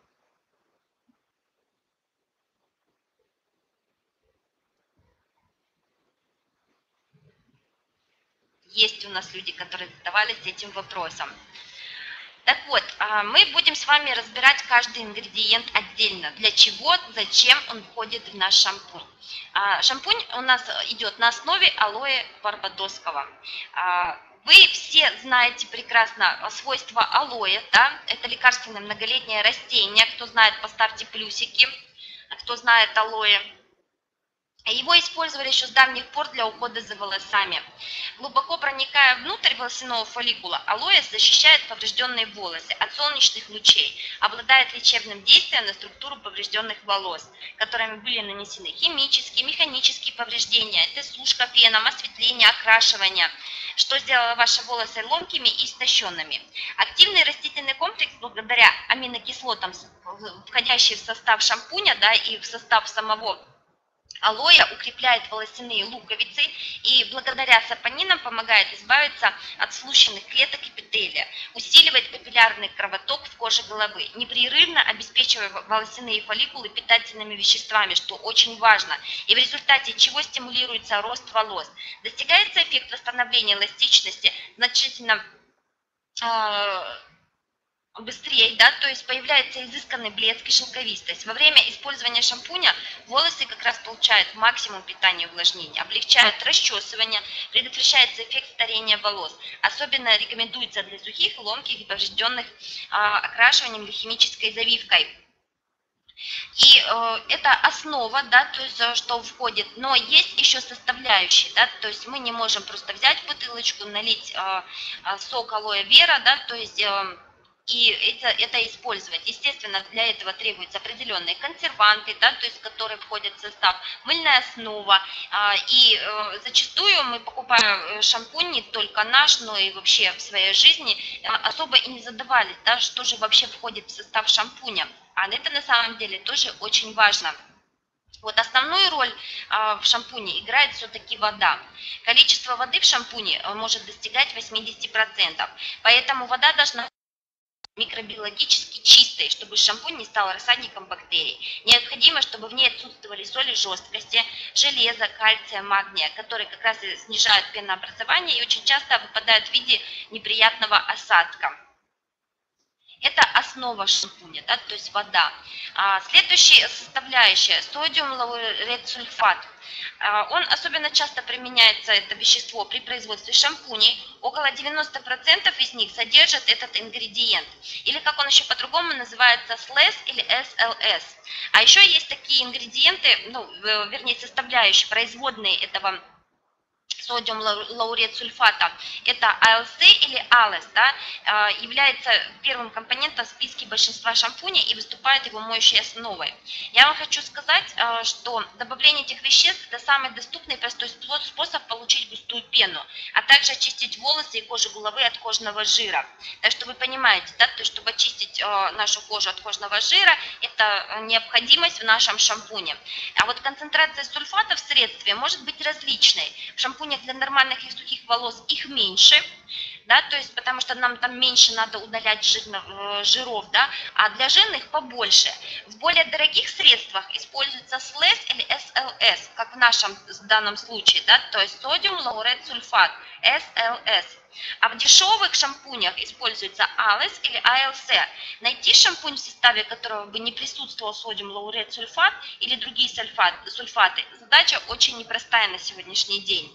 Есть у нас люди, которые задавались этим вопросом. Так вот, мы будем с вами разбирать каждый ингредиент отдельно. Для чего, зачем он входит в наш шампунь. Шампунь у нас идет на основе алоэ барбадосского. Вы все знаете прекрасно свойства алоэ, да? Это лекарственное многолетнее растение. Кто знает, поставьте плюсики. Кто знает алоэ. Его использовали еще с давних пор для ухода за волосами. Глубоко проникая внутрь волосяного фолликула, алоэ защищает поврежденные волосы от солнечных лучей, обладает лечебным действием на структуру поврежденных волос, которыми были нанесены химические, механические повреждения, это сушка пеном, осветление, окрашивание, что сделало ваши волосы ломкими и истощенными. Активный растительный комплекс, благодаря аминокислотам, входящим в состав шампуня, да, и в состав самого алоэ, укрепляет волосяные луковицы и благодаря сапонинам помогает избавиться от сплющенных клеток эпителия, усиливает капиллярный кровоток в коже головы, непрерывно обеспечивая волосяные фолликулы питательными веществами, что очень важно, и в результате чего стимулируется рост волос. Достигается эффект восстановления эластичности значительно быстрее, да, то есть появляется изысканный блеск и шелковистость. Во время использования шампуня волосы как раз получают максимум питания и увлажнения, облегчают расчесывание, предотвращается эффект старения волос. Особенно рекомендуется для сухих, ломких и поврежденных а, окрашиванием или химической завивкой. И э, это основа, да, то есть что входит, но есть еще составляющие, да, то есть мы не можем просто взять бутылочку, налить э, сок алоэ вера, да, то есть э, и это, это использовать. Естественно, для этого требуются определенные консерванты, да, то есть которые входят в состав, мыльная основа. И зачастую мы покупаем шампунь не только наш, но и вообще в своей жизни особо и не задавались, да, что же вообще входит в состав шампуня. А это на самом деле тоже очень важно. Вот основную роль в шампуне играет все-таки вода. Количество воды в шампуне может достигать восьмидесяти процентов, поэтому вода должна микробиологически чистой, чтобы шампунь не стал рассадником бактерий. Необходимо, чтобы в ней отсутствовали соли жесткости, железа, кальция, магния, которые как раз и снижают пенообразование и очень часто выпадают в виде неприятного осадка. Это основа шампуня, да, то есть вода. А, следующая составляющая – содиум лауретсульфат. А, он особенно часто применяется, это вещество, при производстве шампуней. Около девяноста процентов из них содержат этот ингредиент. Или как он еще по-другому называется, эс эл эс или эс эл эс. А еще есть такие ингредиенты, ну, вернее составляющие, производные этого содиум лаурет сульфата, это а эл си или алес, да, является первым компонентом в списке большинства шампуней и выступает его моющей основой. Я вам хочу сказать, что добавление этих веществ – это самый доступный и простой способ получить густую пену, а также очистить волосы и кожу головы от кожного жира. Так что вы понимаете, да, то есть, чтобы очистить нашу кожу от кожного жира, это необходимость в нашем шампуне. А вот концентрация сульфата в средстве может быть различной. В шампунях для нормальных и сухих волос их меньше, да, то есть потому что нам там меньше надо удалять жирно, жиров, да, а для жирных побольше. В более дорогих средствах используется эс эл эс или эс эл эс, как в нашем в данном случае, да, то есть содиум лаурет сульфат, эс эл эс. А в дешевых шампунях используется АЛЭС или АЛС. Найти шампунь, в составе которого бы не присутствовал содиум лаурет сульфат или другие сульфаты, сульфаты, задача очень непростая на сегодняшний день.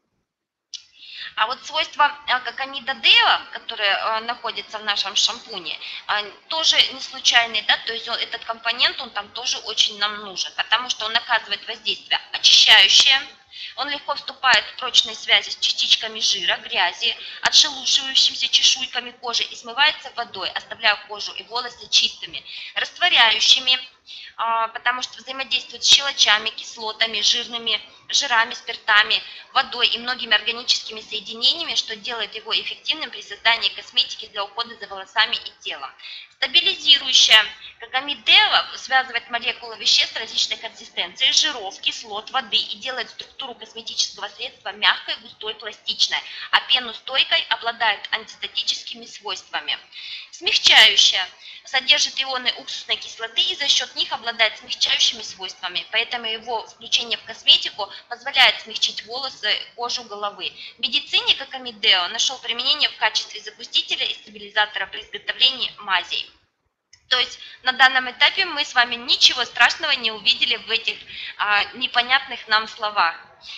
А вот свойства кокамида део, которые находятся в нашем шампуне, тоже не случайные, да, то есть этот компонент, он там тоже очень нам нужен, потому что он оказывает воздействие очищающее, он легко вступает в прочные связи с частичками жира, грязи, отшелушивающимися чешуйками кожи и смывается водой, оставляя кожу и волосы чистыми, растворяющими, потому что взаимодействует с щелочами, кислотами, жирными жирами, спиртами, водой и многими органическими соединениями, что делает его эффективным при создании косметики для ухода за волосами и телом. Стабилизирующая кокамид део связывает молекулы веществ различной консистенции, жиров, кислот, воды и делает структуру косметического средства мягкой, густой, пластичной, а пену стойкой, обладает антистатическими свойствами. Смягчающая содержит ионы уксусной кислоты и за счет них обладает смягчающими свойствами, поэтому его включение в косметику позволяет смягчить волосы, кожу головы. В медицине кокамид део нашел применение в качестве загустителя и стабилизатора при изготовлении мазей. То есть на данном этапе мы с вами ничего страшного не увидели в этих а, непонятных нам словах.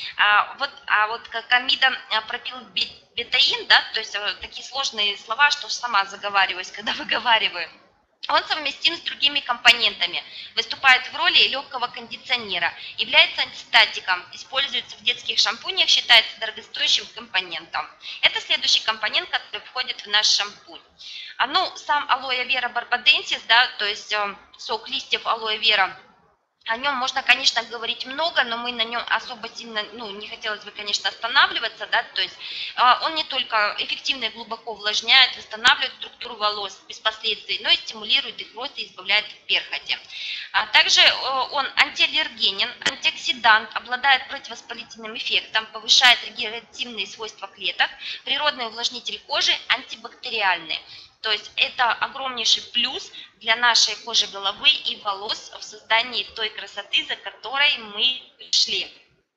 А вот, а вот кокамида пропилбетаин, да, то есть а, такие сложные слова, что сама заговариваюсь, когда выговариваю. Он совместим с другими компонентами, выступает в роли легкого кондиционера, является антистатиком, используется в детских шампунях, считается дорогостоящим компонентом. Это следующий компонент, который входит в наш шампунь. А, ну, сам алоэ вера барбаденсис, да, то есть э, сок листьев алоэ вера, о нем можно, конечно, говорить много, но мы на нем особо сильно, ну, не хотелось бы, конечно, останавливаться, да, то есть э, он не только эффективно и глубоко увлажняет, восстанавливает структуру волос без последствий, но и стимулирует их рост и избавляет от перхоти. А также э, он антиаллергенен, антиоксидант, обладает противовоспалительным эффектом, повышает регенеративные свойства клеток, природный увлажнитель кожи, антибактериальный. То есть это огромнейший плюс для нашей кожи головы и волос в создании той красоты, за которой мы шли.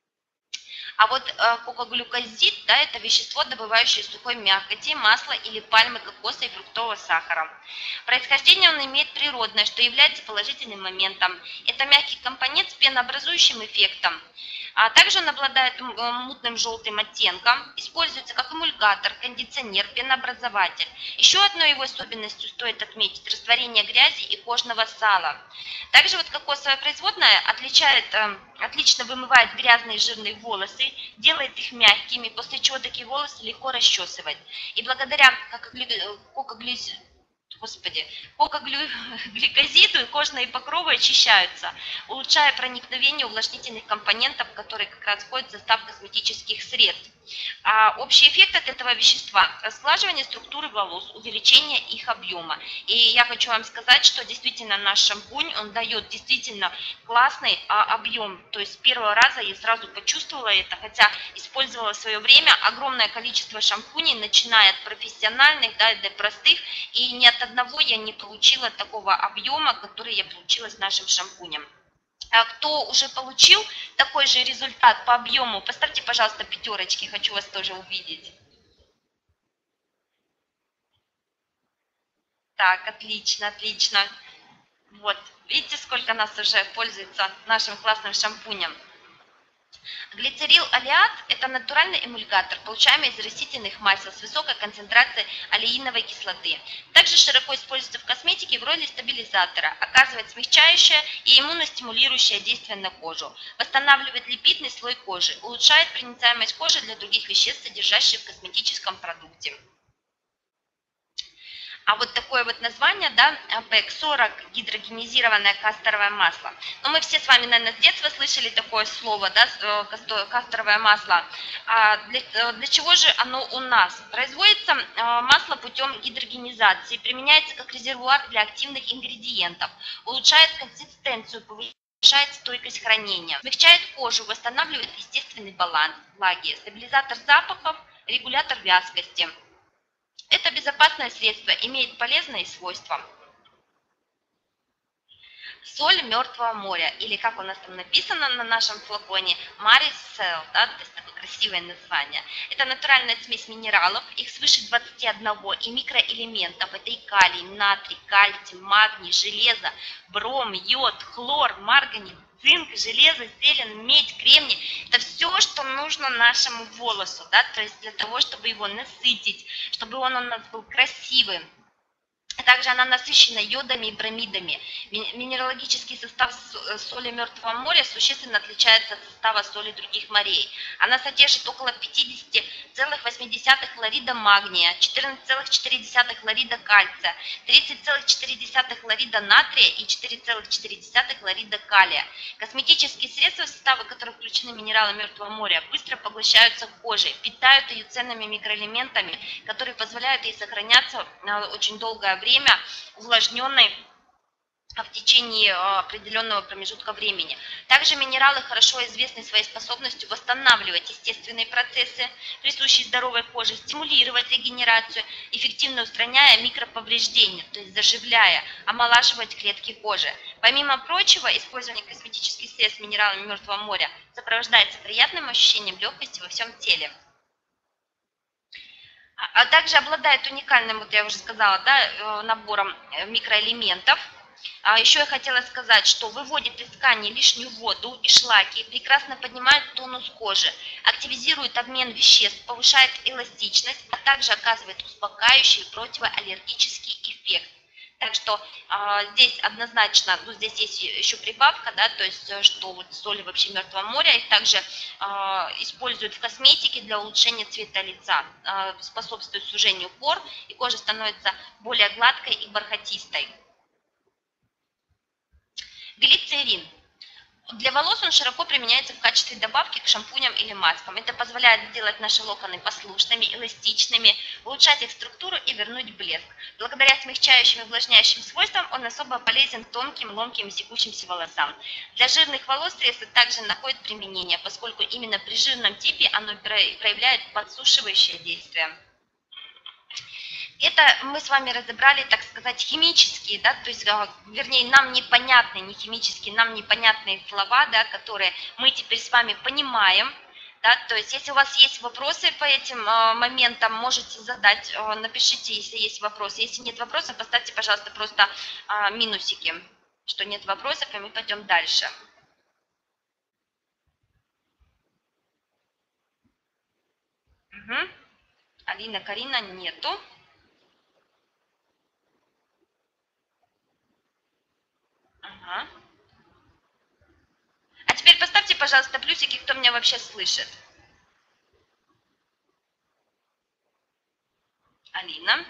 А вот э, кокоглюкозид, да, это вещество, добывающее сухой мякоти, масла или пальмы, кокоса и фруктового сахара. Происхождение он имеет природное, что является положительным моментом. Это мягкий компонент с пенообразующим эффектом. А также он обладает мутным желтым оттенком, используется как эмульгатор, кондиционер, пенообразователь. Еще одной его особенностью стоит отметить растворение грязи и кожного сала. Также вот кокосовая производная отличает, отлично вымывает грязные жирные волосы, делает их мягкими, после чего такие волосы легко расчесывать. И благодаря кокоглюкозиду, Господи, кокоглюкозиду кожные покровы очищаются, улучшая проникновение увлажнительных компонентов, которые как раз входят в состав косметических средств. А общий эффект от этого вещества – разглаживание структуры волос, увеличение их объема. И я хочу вам сказать, что действительно наш шампунь, он дает действительно классный а, объем. То есть с первого раза я сразу почувствовала это, хотя использовала в свое время огромное количество шампуней, начиная от профессиональных, да, до простых, и ни от одного я не получила такого объема, который я получила с нашим шампунем. А кто уже получил такой же результат по объему, поставьте, пожалуйста, пятерочки, хочу вас тоже увидеть. Так, отлично, отлично. Вот, видите, сколько нас уже пользуется нашим классным шампунем. Глицерил алиат – это натуральный эмульгатор, получаемый из растительных масел с высокой концентрацией алииновой кислоты. Также широко используется в косметике в роли стабилизатора, оказывает смягчающее и иммуностимулирующее действие на кожу, восстанавливает липидный слой кожи, улучшает проницаемость кожи для других веществ, содержащих в косметическом продукте. А вот такое вот название, да, пэк сорок, гидрогенизированное касторовое масло. Но мы все с вами, наверное, с детства слышали такое слово, да, касторовое масло. А для, для чего же оно у нас? Производится масло путем гидрогенизации, применяется как резервуар для активных ингредиентов, улучшает консистенцию, повышает стойкость хранения, смягчает кожу, восстанавливает естественный баланс влаги, стабилизатор запахов, регулятор вязкости. Это безопасное средство имеет полезные свойства. Соль Мертвого моря, или как у нас там написано на нашем флаконе, Марисел, да, то есть такое красивое название. Это натуральная смесь минералов, их свыше двадцати одного, и микроэлементов. Это и калий, натрий, кальций, магний, железо, бром, йод, хлор, марганец, цинк, железо, селен, медь, кремний. Это все, что нужно нашему волосу, да, то есть для того, чтобы его насытить, чтобы он у нас был красивым. Также она насыщена йодами и бромидами. Минералогический состав соли Мертвого моря существенно отличается от состава соли других морей. Она содержит около пятьдесят целых восемь десятых хлорида магния, четырнадцать целых четыре десятых хлорида кальция, тридцать целых четыре десятых хлорида натрия и четыре целых четыре десятых хлорида калия. Косметические средства, в составы которых включены минералы Мертвого моря, быстро поглощаются кожей, питают ее ценными микроэлементами, которые позволяют ей сохраняться очень долгое время время увлажненной в течение определенного промежутка времени. Также минералы хорошо известны своей способностью восстанавливать естественные процессы, присущие здоровой коже, стимулировать регенерацию, эффективно устраняя микроповреждения, то есть заживляя, омолаживать клетки кожи. Помимо прочего, использование косметических средств с минералами Мертвого моря сопровождается приятным ощущением легкости во всем теле. А также обладает уникальным, вот я уже сказала, да, набором микроэлементов. Еще я хотела сказать, что выводит из ткани лишнюю воду и шлаки, прекрасно поднимает тонус кожи, активизирует обмен веществ, повышает эластичность, а также оказывает успокаивающий противоаллергический эффект. Так что а, здесь однозначно, ну, здесь есть еще прибавка, да, то есть что вот соли вообще Мертвого моря, их также а, используют в косметике для улучшения цвета лица, а, способствует сужению пор, и кожа становится более гладкой и бархатистой. Глицерин. Для волос он широко применяется в качестве добавки к шампуням или маскам. Это позволяет сделать наши локоны послушными, эластичными, улучшать их структуру и вернуть блеск. Благодаря смягчающим и увлажняющим свойствам он особо полезен тонким, ломким и секущимся волосам. Для жирных волос средство также находит применение, поскольку именно при жирном типе оно проявляет подсушивающее действие. Это мы с вами разобрали, так сказать, химические, да, то есть, вернее, нам непонятные, не химические, нам непонятные слова, да, которые мы теперь с вами понимаем, да, то есть, если у вас есть вопросы по этим э, моментам, можете задать, э, напишите, если есть вопросы, если нет вопросов, поставьте, пожалуйста, просто э, минусики, что нет вопросов, и мы пойдем дальше. Угу. Алина, Карина, нету. Ага. А теперь поставьте, пожалуйста, плюсики, кто меня вообще слышит. Алина.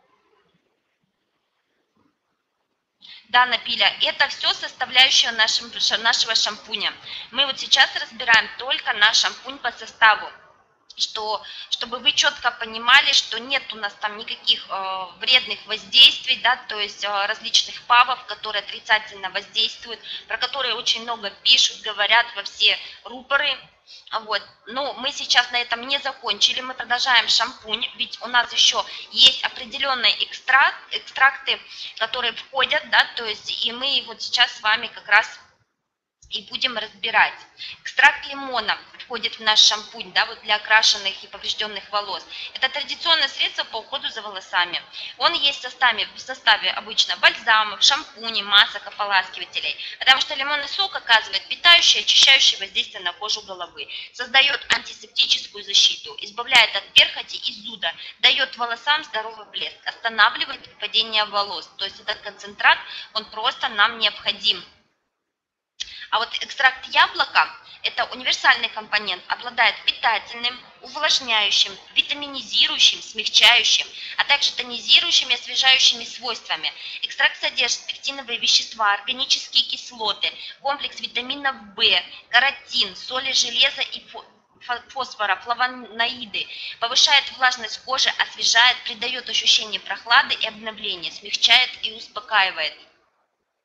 Да, Напиля, это все составляющая нашим, нашего шампуня. Мы вот сейчас разбираем только наш шампунь по составу. Что, чтобы вы четко понимали, что нет у нас там никаких э, вредных воздействий, да, то есть э, различных ПАВов, которые отрицательно воздействуют, про которые очень много пишут, говорят во все рупоры. Вот. Но мы сейчас на этом не закончили, мы продолжаем шампунь, ведь у нас еще есть определенные экстракт, экстракты, которые входят, да, то есть и мы вот сейчас с вами как раз и будем разбирать. Экстракт лимона входит в наш шампунь, да, вот для окрашенных и поврежденных волос. Это традиционное средство по уходу за волосами. Он есть в составе, в составе обычно бальзамов, шампуней, масок, ополаскивателей, потому что лимонный сок оказывает питающее, очищающее воздействие на кожу головы, создает антисептическую защиту, избавляет от перхоти и зуда, дает волосам здоровый блеск, останавливает выпадение волос. То есть этот концентрат, он просто нам необходим. А вот экстракт яблока – это универсальный компонент, обладает питательным, увлажняющим, витаминизирующим, смягчающим, а также тонизирующими и освежающими свойствами. Экстракт содержит пектиновые вещества, органические кислоты, комплекс витаминов В, каротин, соли железа и фосфора, флавоноиды, повышает влажность кожи, освежает, придает ощущение прохлады и обновления, смягчает и успокаивает.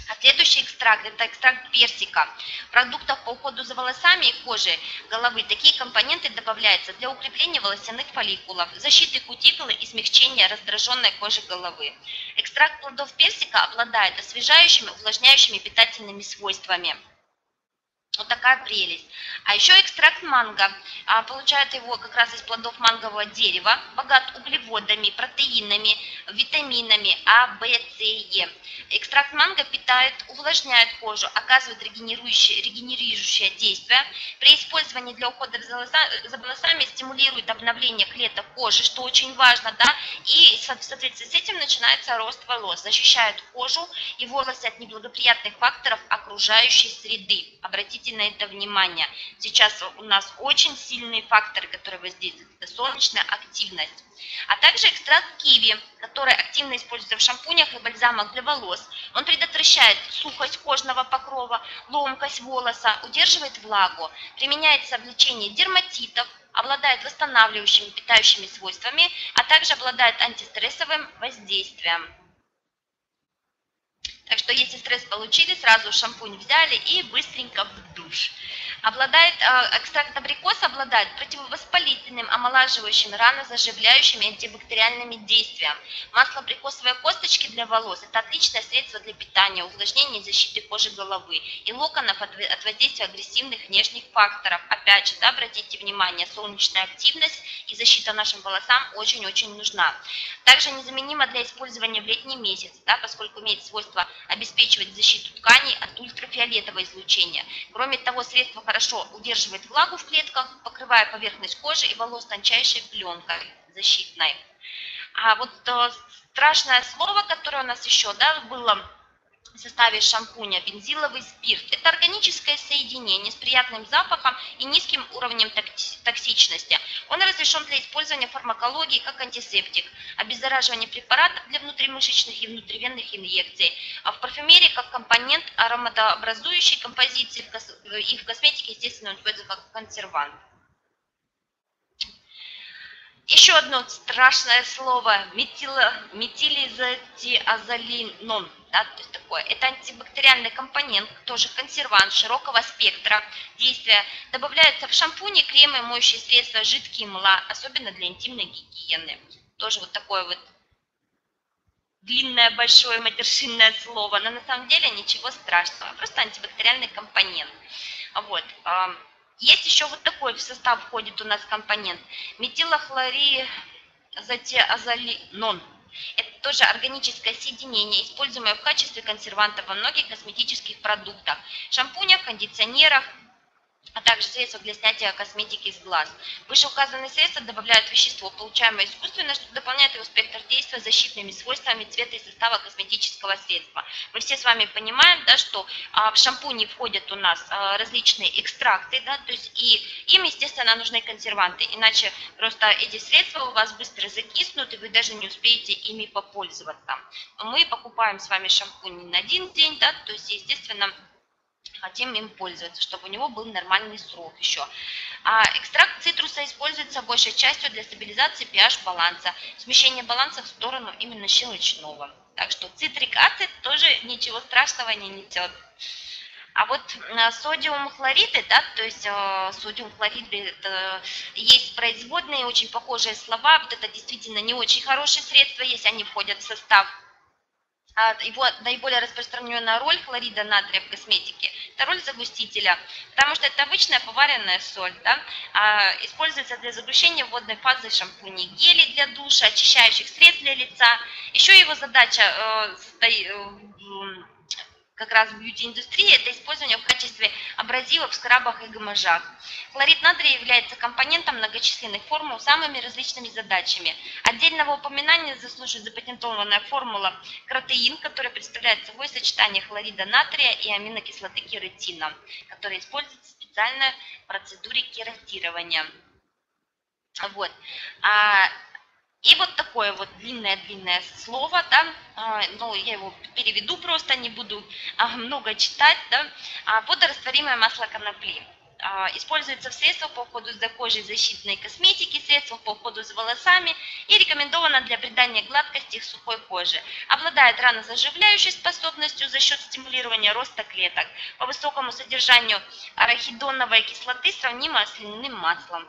А следующий экстракт – это экстракт персика. В продуктах по уходу за волосами и кожей головы такие компоненты добавляются для укрепления волосяных фолликулов, защиты кутикулы и смягчения раздраженной кожи головы. Экстракт плодов персика обладает освежающими, увлажняющими питательными свойствами. Вот такая прелесть. А еще экстракт манго. А, получают его как раз из плодов мангового дерева. Богат углеводами, протеинами, витаминами А, В, С и Е. Экстракт манго питает, увлажняет кожу, оказывает регенерирующее, регенерирующее действие. При использовании для ухода за волосами стимулирует обновление клеток кожи, что очень важно, да, и в соответствии с этим начинается рост волос, защищает кожу и волосы от неблагоприятных факторов окружающей среды. Обратите на это внимание. Сейчас у нас очень сильные факторы, которые воздействуют. Это солнечная активность. А также экстракт киви, который активно используется в шампунях и бальзамах для волос. Он предотвращает сухость кожного покрова, ломкость волоса, удерживает влагу, применяется в лечении дерматитов, обладает восстанавливающими, питающими свойствами, а также обладает антистрессовым воздействием. Так что если стресс получили, сразу шампунь взяли и быстренько в душ. Обладает, экстракт абрикоса обладает противовоспалительным, омолаживающим, ранозаживляющим и антибактериальными действием. Масло абрикосовой косточки для волос – это отличное средство для питания, увлажнения и защиты кожи головы и локонов от воздействия агрессивных внешних факторов. Опять же, да, обратите внимание, солнечная активность и защита нашим волосам очень-очень нужна. Также незаменима для использования в летний месяц, да, поскольку имеет свойство обеспечивать защиту тканей от ультрафиолетового излучения. Кроме того, средство хорошо удерживает влагу в клетках, покрывая поверхность кожи и волос тончайшей пленкой защитной. А вот э, страшное слово, которое у нас еще, да, было в составе шампуня, бензиловый спирт. Это органическое соединение с приятным запахом и низким уровнем токсичности. Он разрешен для использования в фармакологии как антисептик, обеззараживание препаратов для внутримышечных и внутривенных инъекций, а в парфюмерии как компонент ароматообразующей композиции и в косметике, естественно, он используется как консервант. Еще одно страшное слово – метилизотиазолинон. Да, то есть такое. Это антибактериальный компонент, тоже консервант широкого спектра действия. Добавляются в шампуни, кремы, моющие средства, жидкие мыла, особенно для интимной гигиены. Тоже вот такое вот длинное, большое матершинное слово, но на самом деле ничего страшного, просто антибактериальный компонент. Вот. Есть еще вот такой в состав входит у нас компонент метилохлоризотиазолинон. Это тоже органическое соединение, используемое в качестве консерванта во многих косметических продуктах, шампунях, кондиционерах, а также средствах для снятия косметики с глаз. Вышеуказанные средства добавляют вещество, получаемое искусственно, что дополняет его спектр действия защитными свойствами цвета и состава косметического средства. Мы все с вами понимаем, да, что а, в шампуне входят у нас а, различные экстракты, да, то есть и им, естественно, нужны консерванты, иначе просто эти средства у вас быстро закиснут, и вы даже не успеете ими попользоваться. Мы покупаем с вами шампунь не на один день, да, то есть, естественно, хотим им пользоваться, чтобы у него был нормальный срок еще. А экстракт цитруса используется большей частью для стабилизации pH-баланса, смещения баланса в сторону именно щелочного. Так что цитрик ацид тоже ничего страшного не несет. А вот содиум хлориды, да, то есть э, содиум хлориды, это есть производные, очень похожие слова, вот это действительно не очень хорошие средства, если они входят в состав. Его наиболее распространенная роль хлорида натрия в косметике – это роль загустителя, потому что это обычная поваренная соль, да, а, используется для загущения водной фазы шампуней, гелей для душа, очищающих средств для лица. Еще его задача э, состоит, э, как раз в бьюти-индустрии – это использование в качестве абразивов в скрабах и гамажах. Хлорид натрия является компонентом многочисленных формул с самыми различными задачами. Отдельного упоминания заслуживает запатентованная формула кротеин, которая представляет собой сочетание хлорида натрия и аминокислоты кератина, которая используется в специальной процедуре кератирования. Вот. И вот такое вот длинное-длинное слово, да, ну, я его переведу просто, не буду много читать, да, водорастворимое масло конопли. Используется в средствах по уходу за кожей, защитной косметики, средствах по уходу за волосами и рекомендовано для придания гладкости их сухой коже. Обладает ранозаживляющей способностью за счет стимулирования роста клеток. По высокому содержанию арахидоновой кислоты сравнимо с льняным маслом.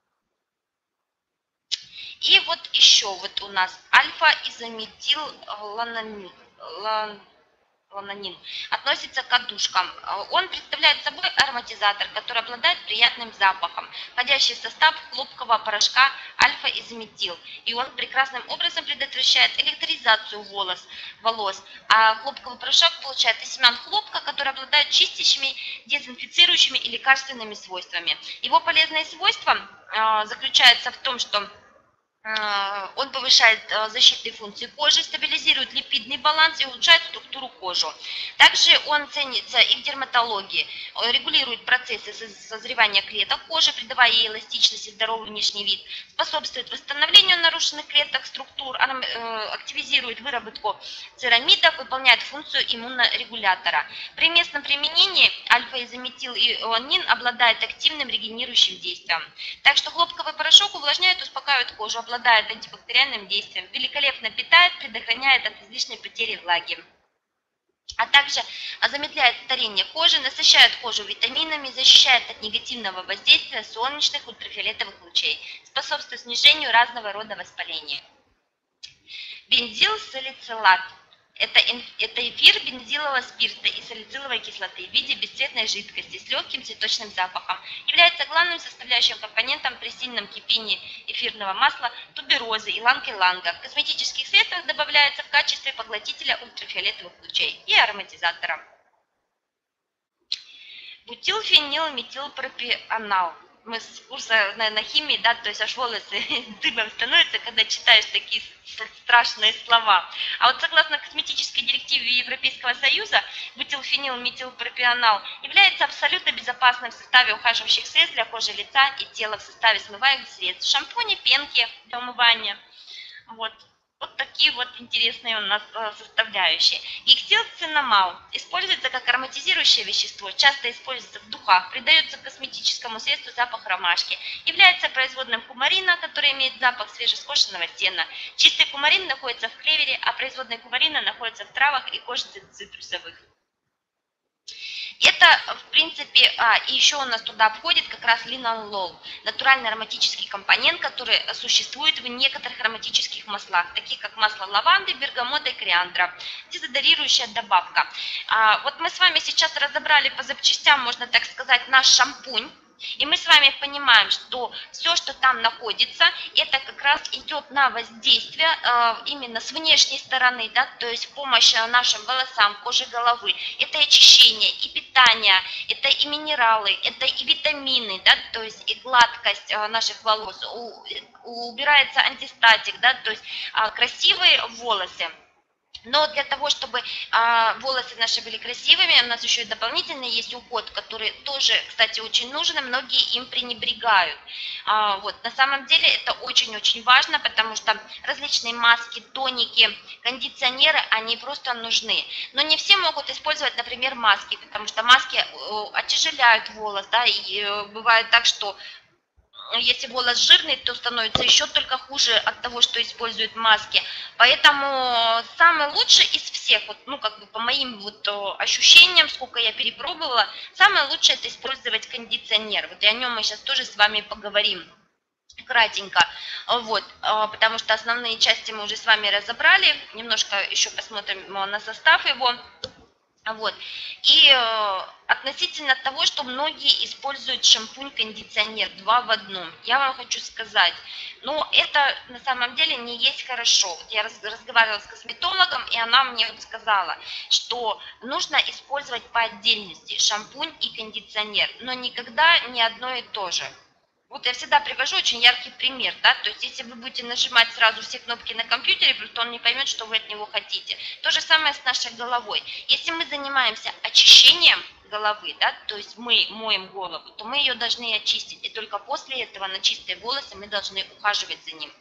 И вот еще вот у нас альфа-изометиллананин. Лананин относится к отдушкам. Он представляет собой ароматизатор, который обладает приятным запахом, входящий в состав хлопкового порошка альфа-изометил. И он прекрасным образом предотвращает электризацию волос, волос. А хлопковый порошок получает из семян хлопка, которые обладают чистящими, дезинфицирующими и лекарственными свойствами. Его полезные свойства э, заключаются в том, что он повышает защитные функции кожи, стабилизирует липидный баланс и улучшает структуру кожи. Также он ценится и в дерматологии, он регулирует процессы созревания клеток кожи, придавая ей эластичность и здоровый внешний вид, способствует восстановлению нарушенных клеток структур, активизирует выработку церамидов, выполняет функцию иммунорегулятора. При местном применении альфа-изометилионин обладает активным регенерирующим действием. Так что хлопковый порошок увлажняет, успокаивает кожу, обладает антибактериальным действием, великолепно питает, предохраняет от излишней потери влаги, а также замедляет старение кожи, насыщает кожу витаминами, защищает от негативного воздействия солнечных ультрафиолетовых лучей, способствует снижению разного рода воспаления. Бензилсалицилат. Это, это эфир бензилового спирта и салициловой кислоты в виде бесцветной жидкости с легким цветочным запахом. Является главным составляющим компонентом при сильном кипении эфирного масла, туберозы, иланг-иланга. В косметических средствах добавляется в качестве поглотителя ультрафиолетовых лучей и ароматизатора. Бутилфенилметилпропионал. Мы с курса, наверное, химии, да, то есть аж волосы дымом становятся, когда читаешь такие страшные слова. А вот согласно косметической директиве Европейского Союза, бутилфенилметилпропионал является абсолютно безопасным в составе ухаживающих средств для кожи лица и тела, в составе смываемых средств, шампуни, пенки для умывания. Вот. Вот такие вот интересные у нас составляющие. Гексилцинамал используется как ароматизирующее вещество, часто используется в духах, придается косметическому средству запах ромашки, является производным кумарина, который имеет запах свежескошенного сена. Чистый кумарин находится в клевере, а производные кумарина находятся в травах и кожице цитрусовых. Это, в принципе, а, и еще у нас туда входит как раз линолол, натуральный ароматический компонент, который существует в некоторых ароматических маслах, таких как масло лаванды, бергамота и кориандра, дезодорирующая добавка. А, вот мы с вами сейчас разобрали по запчастям, можно так сказать, наш шампунь. И мы с вами понимаем, что все, что там находится, это как раз идет на воздействие э, именно с внешней стороны, да, то есть помощь нашим волосам, коже головы. Это и очищение, и питание, это и минералы, это и витамины, да, то есть и гладкость э, наших волос, у, убирается антистатик, да, то есть э, красивые волосы. Но для того, чтобы а, волосы наши были красивыми, у нас еще и дополнительно есть уход, который тоже, кстати, очень нужен, и многие им пренебрегают. А, вот, на самом деле это очень-очень важно, потому что различные маски, тоники, кондиционеры, они просто нужны. Но не все могут использовать, например, маски, потому что маски оттяжеляют волос, да, и бывает так, что если волос жирный, то становится еще только хуже от того, что используют маски. Поэтому самый лучший из всех, вот, ну как бы по моим вот ощущениям, сколько я перепробовала, самое лучшее это использовать кондиционер. Вот и о нем мы сейчас тоже с вами поговорим кратенько. Вот, потому что основные части мы уже с вами разобрали. Немножко еще посмотрим на состав его. Вот. И э, относительно того, что многие используют шампунь-кондиционер два в одном, я вам хочу сказать, но это на самом деле не есть хорошо. Вот я раз, разговаривала с косметологом, и она мне вот сказала, что нужно использовать по отдельности шампунь и кондиционер, но никогда не одно и то же. Вот я всегда привожу очень яркий пример, да, то есть если вы будете нажимать сразу все кнопки на компьютере, просто он не поймет, что вы от него хотите. То же самое с нашей головой. Если мы занимаемся очищением головы, да, то есть мы моем голову, то мы ее должны очистить, и только после этого на чистые волосы мы должны ухаживать за ним.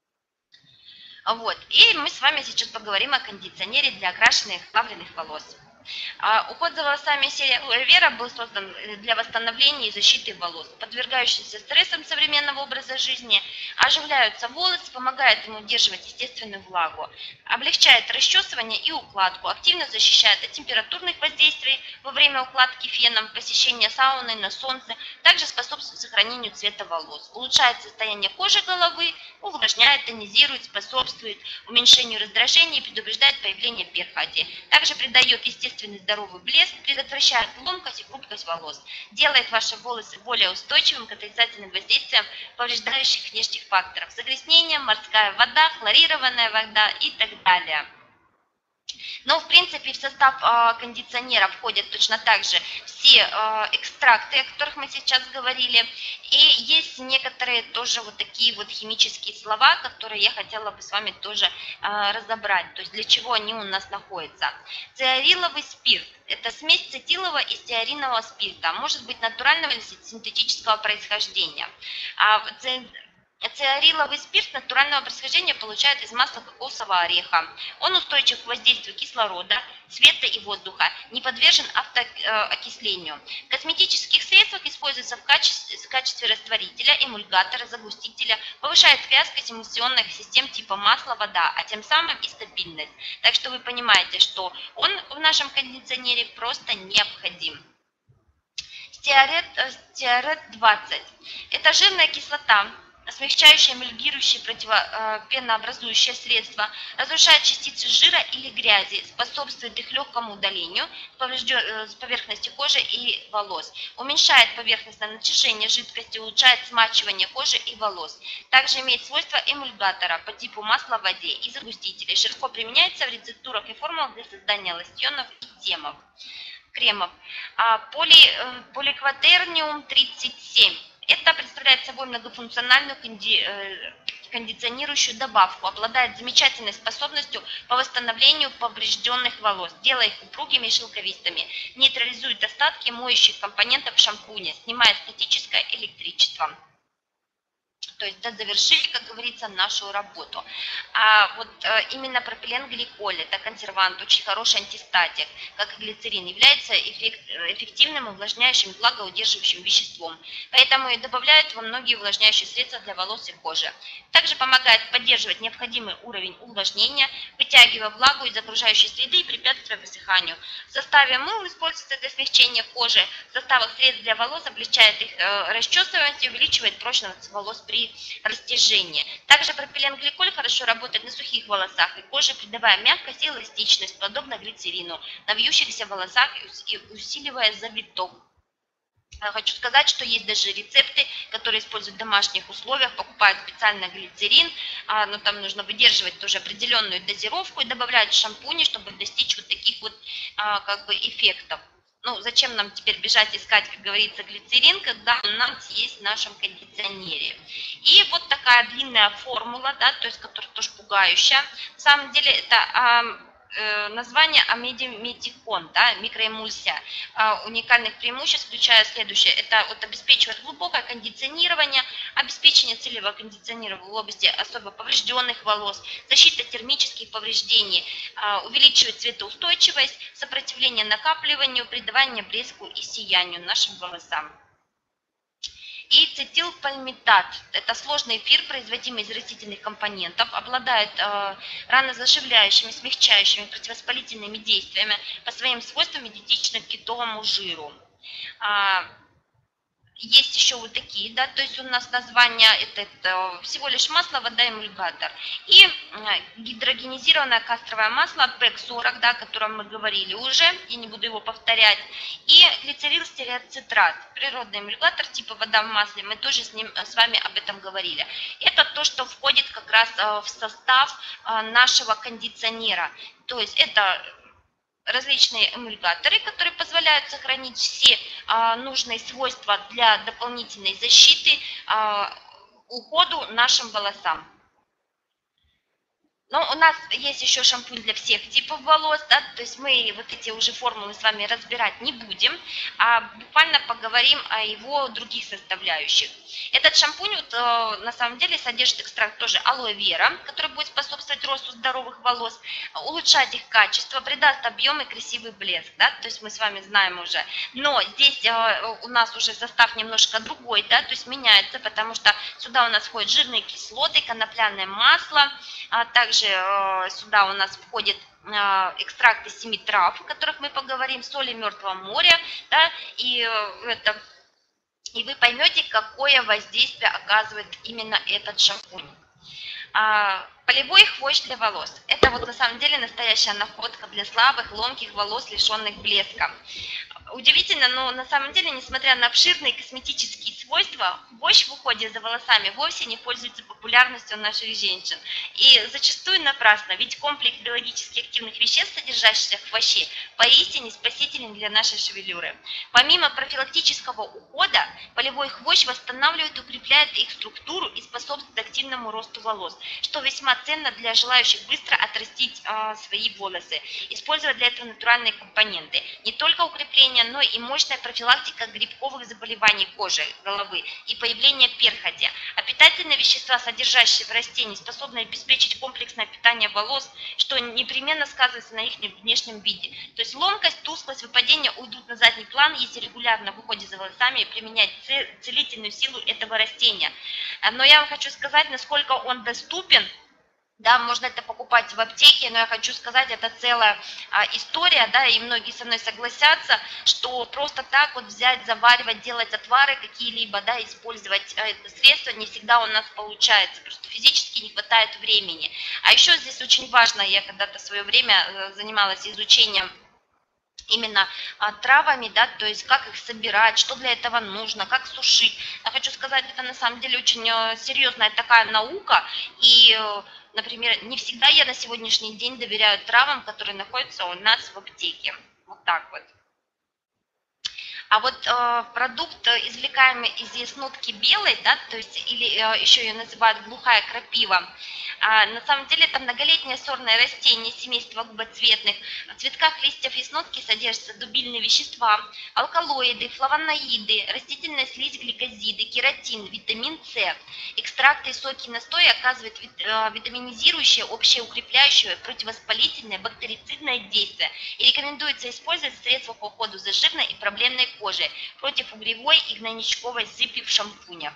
Вот, и мы с вами сейчас поговорим о кондиционере для окрашенных плавленных волос. Уход за волосами серии Aloe Vera был создан для восстановления и защиты волос, подвергающихся стрессам современного образа жизни. Оживляются волосы, помогает им удерживать естественную влагу, облегчает расчесывание и укладку, активно защищает от температурных воздействий во время укладки феном, посещения сауны на солнце, также способствует сохранению цвета волос, улучшает состояние кожи головы, увлажняет, тонизирует, способствует уменьшению раздражения и предупреждает появление перхоти. Также придает естественный здоровый блеск, предотвращает ломкость и хрупкость волос, делает ваши волосы более устойчивыми к отрицательным воздействиям повреждающих внешних факторов, загрязнение, морская вода, хлорированная вода и так далее. Но, в принципе, в состав э, кондиционера входят точно так же все э, экстракты, о которых мы сейчас говорили. И есть некоторые тоже вот такие вот химические слова, которые я хотела бы с вами тоже э, разобрать. То есть для чего они у нас находятся. Стеариловый спирт. Это смесь цетилового и стеаринового спирта. Может быть натурального или синтетического происхождения. А, Стеариловый спирт натурального происхождения получают из масла кокосового ореха. Он устойчив к воздействию кислорода, света и воздуха, не подвержен автоокислению. В косметических средствах используется в качестве, в качестве растворителя, эмульгатора, загустителя, повышает вязкость эмульсионных систем типа масла, вода, а тем самым и стабильность. Так что вы понимаете, что он в нашем кондиционере просто необходим. Стеарет, стеарет двадцать. Это жирная кислота, смягчающее, эмульгирующее, противопенообразующее средство, разрушает частицы жира или грязи, способствует их легкому удалению с поверхности кожи и волос, уменьшает поверхностное натяжение жидкости, улучшает смачивание кожи и волос. Также имеет свойства эмульгатора по типу масла в воде и загустителей, широко применяется в рецептурах и формулах для создания лосьонов и темов, кремов. Поли, поликватерниум тридцать семь. Это представляет собой многофункциональную конди... кондиционирующую добавку, обладает замечательной способностью по восстановлению поврежденных волос, делая их упругими и шелковистыми, нейтрализует остатки моющих компонентов шампуня, снимает статическое электричество. То есть завершили, как говорится, нашу работу. А вот э, именно пропиленгликоль, это консервант, очень хороший антистатик, как и глицерин, является эффект, эффективным увлажняющим, влагоудерживающим веществом. Поэтому и добавляют во многие увлажняющие средства для волос и кожи. Также помогает поддерживать необходимый уровень увлажнения, вытягивая влагу из окружающей среды и препятствуя высыханию. В составе мыл используется для смягчения кожи, в составах средств для волос облегчает их э, расчесываемость и увеличивает прочность волос при растяжении. Также пропиленгликоль хорошо работает на сухих волосах и коже, придавая мягкость и эластичность, подобно глицерину, на вьющихся волосах и усиливая завиток. Хочу сказать, что есть даже рецепты, которые используют в домашних условиях, покупают специально глицерин, но там нужно выдерживать тоже определенную дозировку и добавлять в шампуни, чтобы достичь вот таких вот как бы эффектов. Ну, зачем нам теперь бежать искать, как говорится, глицерин, когда он у нас есть в нашем кондиционере. И вот такая длинная формула, да, то есть, которая тоже пугающая. На самом деле это а, э, название амидиметикон, да, микроэмульсия. А, уникальных преимуществ включая следующее. Это вот обеспечивает глубокое кондиционирование, обеспечение целевого кондиционирования в области особо поврежденных волос, защита термических повреждений, а, увеличивает цветоустойчивость, сопротивление накапливанию, придавание блеску и сиянию нашим волосам. И цетилпальмитат – это сложный эфир, производимый из растительных компонентов, обладает э, ранозаживляющими, смягчающими, противовоспалительными действиями, по своим свойствам идентичны кетовому жиру. А, есть еще вот такие, да, то есть у нас название это, это всего лишь масло, вода, эмульгатор. И гидрогенизированное кастровое масло пэк сорок, да, о котором мы говорили уже, я не буду его повторять. И глицерилстереоцитрат, природный эмульгатор типа вода в масле, мы тоже с, ним, с вами об этом говорили. Это то, что входит как раз в состав нашего кондиционера. То есть это различные эмульгаторы, которые позволяют сохранить все а, нужные свойства для дополнительной защиты а, уходу нашим волосам. Но у нас есть еще шампунь для всех типов волос, да, то есть мы вот эти уже формулы с вами разбирать не будем, а буквально поговорим о его других составляющих. Этот шампунь вот, э, на самом деле содержит экстракт тоже алоэ вера, который будет способствовать росту здоровых волос, улучшать их качество, придаст объем и красивый блеск, да, то есть мы с вами знаем уже. Но здесь э, у нас уже состав немножко другой, да, то есть меняется, потому что сюда у нас входят жирные кислоты, конопляное масло, а также сюда у нас входит экстракты семи трав, о которых мы поговорим, соли Мертвого моря, да, и, это, и вы поймете, какое воздействие оказывает именно этот шампунь. Полевой хвощ для волос. Это вот на самом деле настоящая находка для слабых, ломких волос, лишенных блеска. Удивительно, но на самом деле, несмотря на обширные косметические свойства, хвощ в уходе за волосами вовсе не пользуется популярностью у наших женщин. И зачастую напрасно, ведь комплекс биологически активных веществ, содержащихся в хвоще, поистине спасителен для нашей шевелюры. Помимо профилактического ухода, полевой хвощ восстанавливает и укрепляет их структуру и способствует активному росту волос, что весьма ценно для желающих быстро отрастить э, свои волосы. Используя для этого натуральные компоненты. Не только укрепление, но и мощная профилактика грибковых заболеваний кожи, головы и появления перхоти. А питательные вещества, содержащие в растении, способны обеспечить комплексное питание волос, что непременно сказывается на их внешнем виде. То есть ломкость, тусклость, выпадение уйдут на задний план, если регулярно в уходе за волосами применять целительную силу этого растения. Но я вам хочу сказать, насколько он доступен. Да, можно это покупать в аптеке, но я хочу сказать, это целая а, история, да, и многие со мной согласятся, что просто так вот взять, заваривать, делать отвары какие-либо, да, использовать а, это средство не всегда у нас получается, просто физически не хватает времени. А еще здесь очень важно, я когда-то в свое время занималась изучением именно а, травами, да, то есть как их собирать, что для этого нужно, как сушить. Я хочу сказать, это на самом деле очень а, серьезная такая наука, и, а, например, не всегда я на сегодняшний день доверяю травам, которые находятся у нас в аптеке. Вот так вот. А вот э, продукт, извлекаемый из яснутки белой, да, то есть или э, еще ее называют глухая крапива, а, на самом деле это многолетнее сорное растение семейства губоцветных. В цветках листьев яснутки содержатся дубильные вещества, алкалоиды, флавоноиды, растительная слизь, гликозиды, кератин, витамин С. Экстракты и соки настоя оказывают вит, э, витаминизирующее, общеукрепляющее, противовоспалительное, бактерицидное действие. И рекомендуется использовать средства по уходу за жирной и проблемной кожи против угревой и гнойничковой сыпи в шампунях.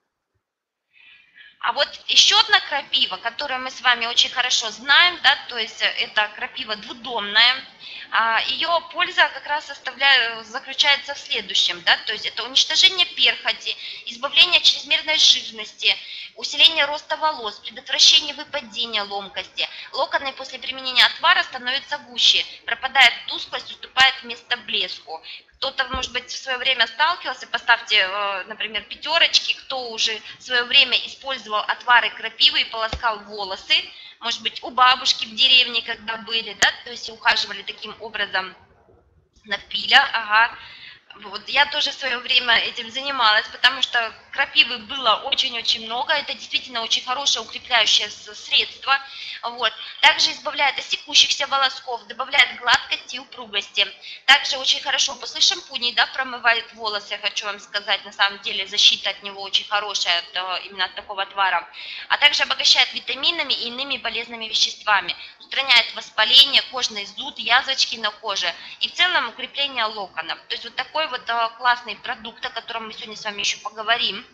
А вот еще одна крапива, которую мы с вами очень хорошо знаем, да, то есть это крапива двудомная, ее польза как раз составляет, заключается в следующем, да, то есть это уничтожение перхоти, избавление от чрезмерной жирности, усиление роста волос, предотвращение выпадения ломкости. Локоны после применения отвара становятся гуще, пропадает тусклость, уступает место блеску. Кто-то, может быть, в свое время сталкивался, поставьте, например, пятерочки, кто уже в свое время использовал отвары крапивы и полоскал волосы, может быть, у бабушки в деревне, когда были, да, то есть ухаживали таким образом на пиля, ага. Вот, я тоже в свое время этим занималась, потому что крапивы было очень-очень много, это действительно очень хорошее укрепляющее средство. Вот. Также избавляет от секущихся волосков, добавляет гладкости и упругости. Также очень хорошо после шампуней, да, промывает волосы, я хочу вам сказать, на самом деле защита от него очень хорошая, от, именно от такого отвара. А также обогащает витаминами и иными полезными веществами, устраняет воспаление, кожный зуд, язвочки на коже и в целом укрепление локонов. То есть вот такой вот классный продукт, о котором мы сегодня с вами еще поговорим.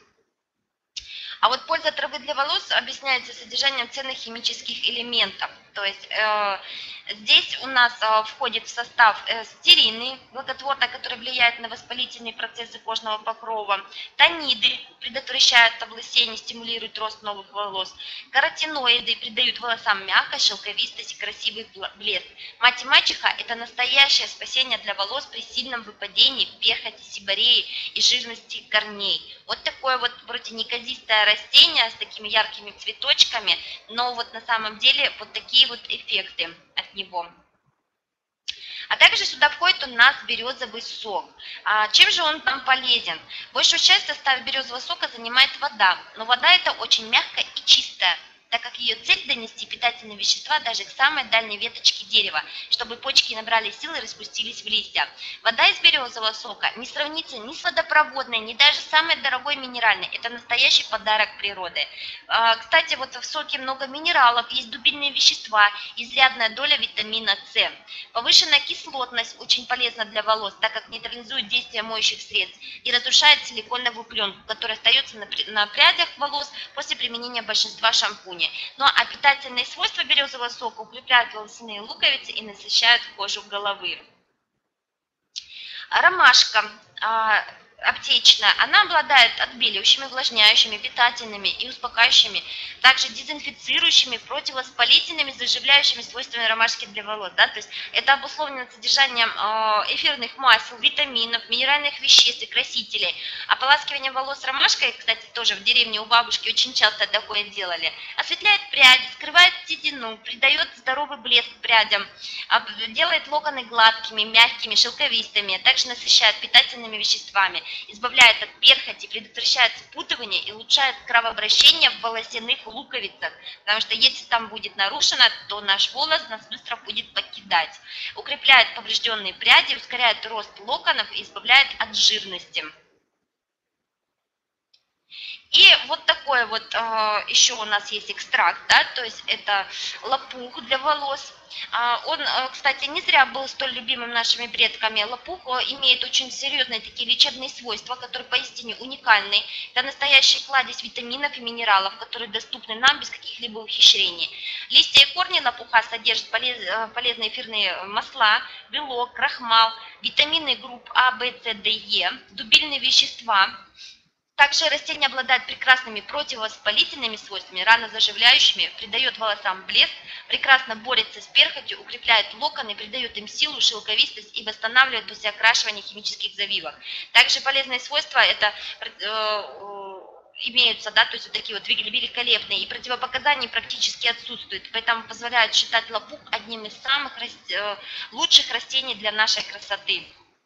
А вот польза травы для волос объясняется содержанием ценных химических элементов. То есть э, здесь у нас э, входит в состав э, стирины, благотворно, который влияет на воспалительные процессы кожного покрова, таниды, предотвращают облысение, стимулируют рост новых волос, каротиноиды придают волосам мягкость, шелковистость и красивый блеск. Мать и мачеха – это настоящее спасение для волос при сильном выпадении, перхоти, сибореи и жирности корней. Вот такое вот вроде неказистое растение с такими яркими цветочками, но вот на самом деле вот такие вот эффекты от него. А также сюда входит у нас березовый сок. А чем же он нам полезен? Большую часть состава березового сока занимает вода, но вода эта очень мягкая и чистая. так как ее цель донести питательные вещества даже к самой дальней веточке дерева, чтобы почки набрали силы и распустились в листья. Вода из березового сока не сравнится ни с водопроводной, ни даже самой дорогой минеральной. Это настоящий подарок природы. Кстати, вот в соке много минералов, есть дубильные вещества, изрядная доля витамина С. Повышенная кислотность очень полезна для волос, так как нейтрализует действие моющих средств и разрушает силиконовую пленку, которая остается на прядях волос после применения большинства шампуней. Ну а питательные свойства березового сока укрепляют волосяные луковицы и насыщают кожу головы. Ромашка аптечная, она обладает отбеливающими, увлажняющими, питательными и успокаивающими, также дезинфицирующими, противовоспалительными, заживляющими свойствами ромашки для волос. Да? То есть это обусловлено содержанием эфирных масел, витаминов, минеральных веществ и красителей. Ополаскивание волос ромашкой, кстати, тоже в деревне у бабушки очень часто такое делали, осветляет пряди, скрывает седину, придает здоровый блеск прядям, делает локоны гладкими, мягкими, шелковистыми, также насыщает питательными веществами, избавляет от перхоти, предотвращает спутывание и улучшает кровообращение в волосяных луковицах, потому что если там будет нарушено, то наш волос нас быстро будет покидать. Укрепляет поврежденные пряди, ускоряет рост локонов и избавляет от жирности. И вот такой вот э, еще у нас есть экстракт, да, то есть это лопух для волос. А, он, кстати, не зря был столь любимым нашими предками. Лопух имеет очень серьезные такие лечебные свойства, которые поистине уникальны. Это настоящий кладезь витаминов и минералов, которые доступны нам без каких-либо ухищрений. Листья и корни лопуха содержат полез, полезные эфирные масла, белок, крахмал, витамины групп А, В, С, Д, Е, дубильные вещества. Также растение обладает прекрасными противовоспалительными свойствами, ранозаживляющими, придает волосам блеск, прекрасно борется с перхотью, укрепляет локоны, придает им силу, шелковистость и восстанавливает после окрашивания химических завивок. Также полезные свойства это э, имеются, да, то есть вот такие вот великолепные, и противопоказаний практически отсутствуют, поэтому позволяют считать лопух одним из самых э, лучших растений для нашей красоты.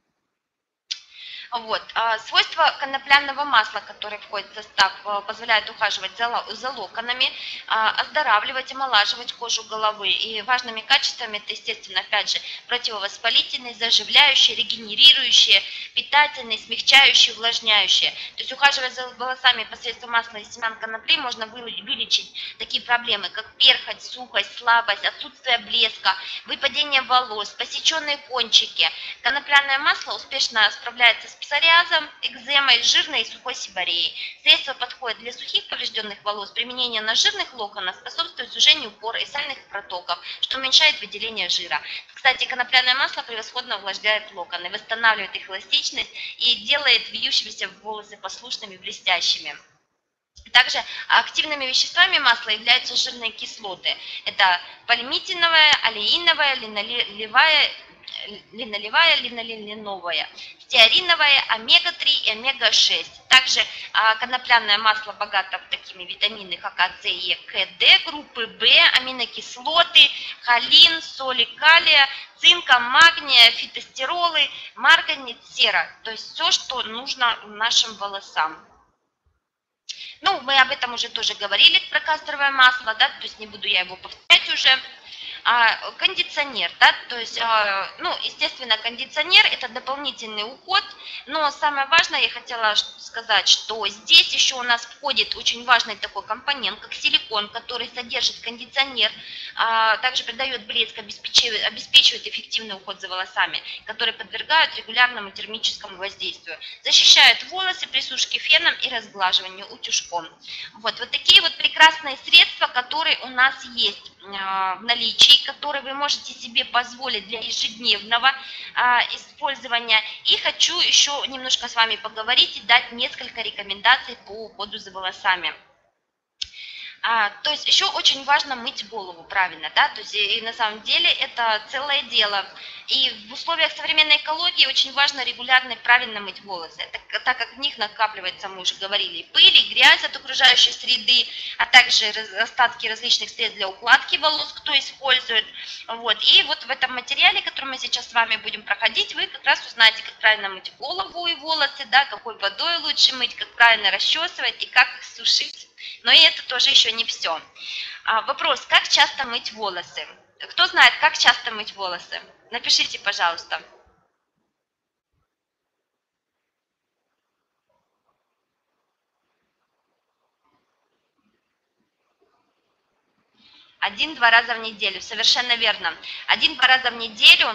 Вот. Свойства конопляного масла, которое входит в состав, позволяют ухаживать за локонами, оздоравливать, омолаживать кожу головы. И важными качествами это, естественно, опять же, противовоспалительные, заживляющие, регенерирующие, питательные, смягчающие, увлажняющие. То есть ухаживая за волосами посредством масла и семян конопли можно вылечить такие проблемы, как перхоть, сухость, слабость, отсутствие блеска, выпадение волос, посеченные кончики. Конопляное масло успешно справляется с псориазом, экземой, жирной и сухой сибореей. Средство подходит для сухих поврежденных волос. Применение на жирных локонах способствует сужению пор и сальных протоков, что уменьшает выделение жира. Кстати, конопляное масло превосходно увлажняет локоны, восстанавливает их эластичность и делает вьющиеся волосы послушными и блестящими. Также активными веществами масла являются жирные кислоты. Это пальмитиновая, алеиновая, линолевая, линолевая, линоленовая, стеариновая, омега три и омега шесть. Также а, конопляное масло богато такими витаминами, как А, С, Е, К, Д, группы В, аминокислоты, холин, соли калия, цинка, магния, фитостеролы, марганец, сера. То есть все, что нужно нашим волосам. Ну, мы об этом уже тоже говорили, про касторовое масло, да, то есть не буду я его повторять уже. А, кондиционер, да, то есть, а, ну, естественно, кондиционер это дополнительный уход, но самое важное я хотела сказать, что здесь еще у нас входит очень важный такой компонент, как силикон, который содержит кондиционер, а, также придает блеск, обеспечивает, обеспечивает эффективный уход за волосами, которые подвергают регулярному термическому воздействию, защищает волосы при сушке феном и разглаживанию утюжком. Вот, вот такие вот прекрасные средства, которые у нас есть а, в наличии, которые вы можете себе позволить для ежедневного а, использования. И хочу еще немножко с вами поговорить и дать несколько рекомендаций по уходу за волосами. А, то есть еще очень важно мыть голову правильно, да, то есть и, и на самом деле это целое дело. И в условиях современной экологии очень важно регулярно и правильно мыть волосы, так, так как в них накапливается, мы уже говорили, пыль и грязь от окружающей среды, а также раз, остатки различных средств для укладки волос, кто использует. Вот. И вот в этом материале, который мы сейчас с вами будем проходить, вы как раз узнаете, как правильно мыть голову и волосы, да, какой водой лучше мыть, как правильно расчесывать и как их сушить. Но и это тоже еще не все. Вопрос, как часто мыть волосы? Кто знает, как часто мыть волосы? Напишите, пожалуйста. Один-два раза в неделю, совершенно верно. Один-два раза в неделю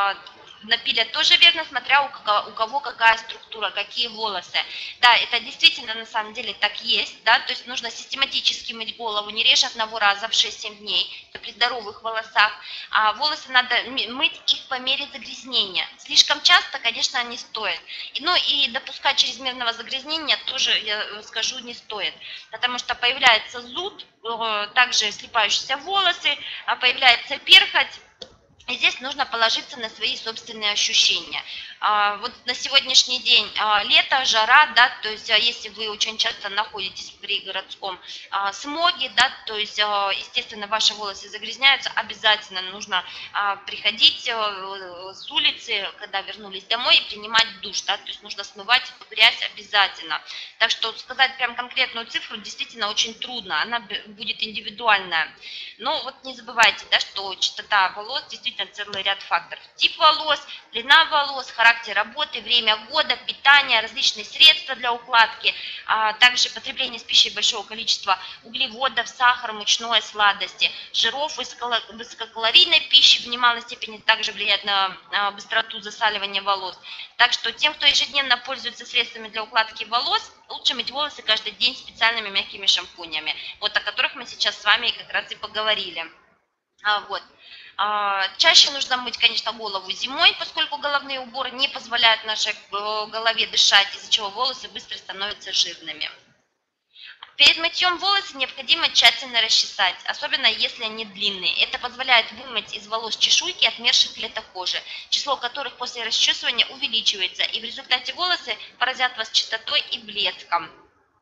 напилят тоже верно, смотря у кого, у кого какая структура, какие волосы. Да, это действительно на самом деле так есть, да, то есть нужно систематически мыть голову, не реже одного раза в шесть-семь дней, это при здоровых волосах. А волосы надо мыть их по мере загрязнения. Слишком часто, конечно, не стоит. Ну и допускать чрезмерного загрязнения тоже, я скажу, не стоит, потому что появляется зуд, также слипающиеся волосы, появляется перхоть. И здесь нужно положиться на свои собственные ощущения. Вот на сегодняшний день лето, жара, да, то есть если вы очень часто находитесь при городском смоге, да, то есть, естественно, ваши волосы загрязняются, обязательно нужно приходить с улицы, когда вернулись домой, и принимать душ, да, то есть нужно смывать эту грязь обязательно. Так что сказать прям конкретную цифру действительно очень трудно, она будет индивидуальная. Но вот не забывайте, да, что чистота волос действительно целый ряд факторов. Тип волос, длина волос, характер работы, время года, питание, различные средства для укладки, а также потребление с пищей большого количества углеводов, сахара, мучной, сладости, жиров, высококалорийной пищи в немалой степени также влияет на быстроту засаливания волос. Так что тем, кто ежедневно пользуется средствами для укладки волос, лучше мыть волосы каждый день специальными мягкими шампунями, вот о которых мы сейчас с вами как раз и поговорили. А, вот. а, чаще нужно мыть, конечно, голову зимой, поскольку головные уборы не позволяют нашей голове дышать, из-за чего волосы быстро становятся жирными. Перед мытьем волосы необходимо тщательно расчесать, особенно если они длинные. Это позволяет вымыть из волос чешуйки отмерших клеток кожи, число которых после расчесывания увеличивается, и в результате волосы поразят вас чистотой и блеском.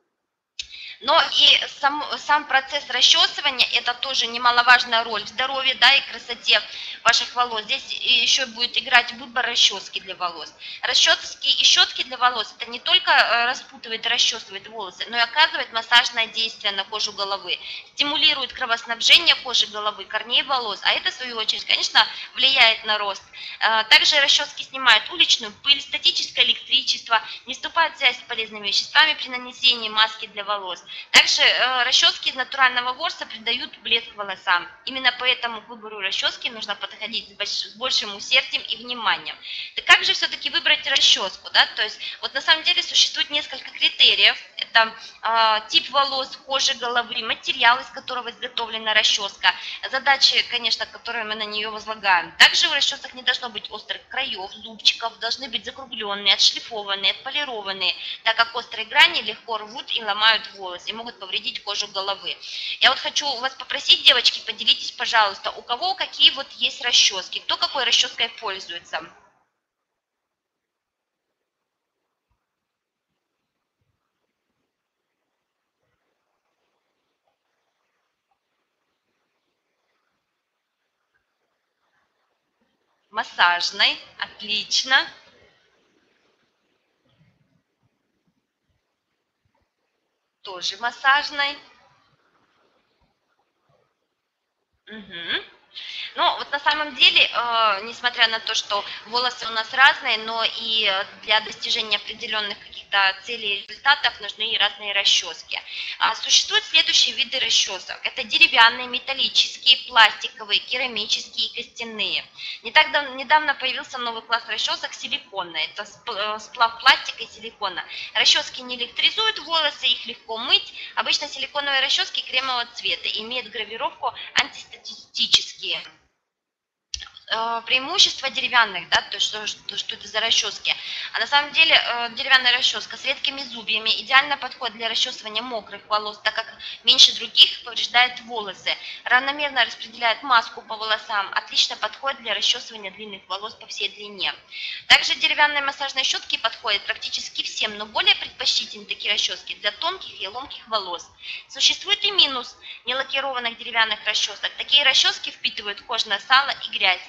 Но и сам, сам процесс расчесывания – это тоже немаловажная роль в здоровье, да, и красоте ваших волос. Здесь еще будет играть выбор расчески для волос. Расчески и щетки для волос – это не только распутывает и расчесывает волосы, но и оказывает массажное действие на кожу головы, стимулирует кровоснабжение кожи головы, корней волос, а это, в свою очередь, конечно, влияет на рост. Также расчески снимают уличную пыль, статическое электричество, не вступают в связь с полезными веществами при нанесении маски для волос. Также э, расчески из натурального ворса придают блеск волосам. Именно поэтому к выбору расчески нужно подходить с, больш, с большим усердием и вниманием. Так как же все-таки выбрать расческу? Да? То есть, вот на самом деле существует несколько критериев. Это э, тип волос, кожи головы, материал, из которого изготовлена расческа, задачи, конечно, которые мы на нее возлагаем. Также в расчесах не должно быть острых краев, зубчиков, должны быть закругленные, отшлифованные, отполированные, так как острые грани легко рвут и ломают волосы и могут повредить кожу головы. Я вот хочу вас попросить, девочки, поделитесь, пожалуйста, у кого какие вот есть расчески, кто какой расческой пользуется. Массажной, отлично. Тоже массажной. Угу. Ну, вот на самом деле, э, несмотря на то, что волосы у нас разные, но и для достижения определенных каких-то целей и результатов нужны и разные расчески. А существуют следующие виды расчесок. Это деревянные, металлические, пластиковые, керамические и костяные. Не так давно, недавно появился новый класс расчесок силиконные. Это сплав пластика и силикона. Расчески не электризуют волосы, их легко мыть. Обычно силиконовые расчески кремового цвета имеют гравировку антистатические. Преимущество деревянных, да, то что, что, что это за расчески. А на самом деле деревянная расческа с редкими зубьями идеально подходит для расчесывания мокрых волос, так как меньше других повреждает волосы, равномерно распределяет маску по волосам, отлично подходит для расчесывания длинных волос по всей длине. Также деревянные массажные щетки подходят практически всем, но более предпочтительны такие расчески для тонких и ломких волос. Существует и минус нелакированных деревянных расчесок. Такие расчески впитывают кожное сало и грязь,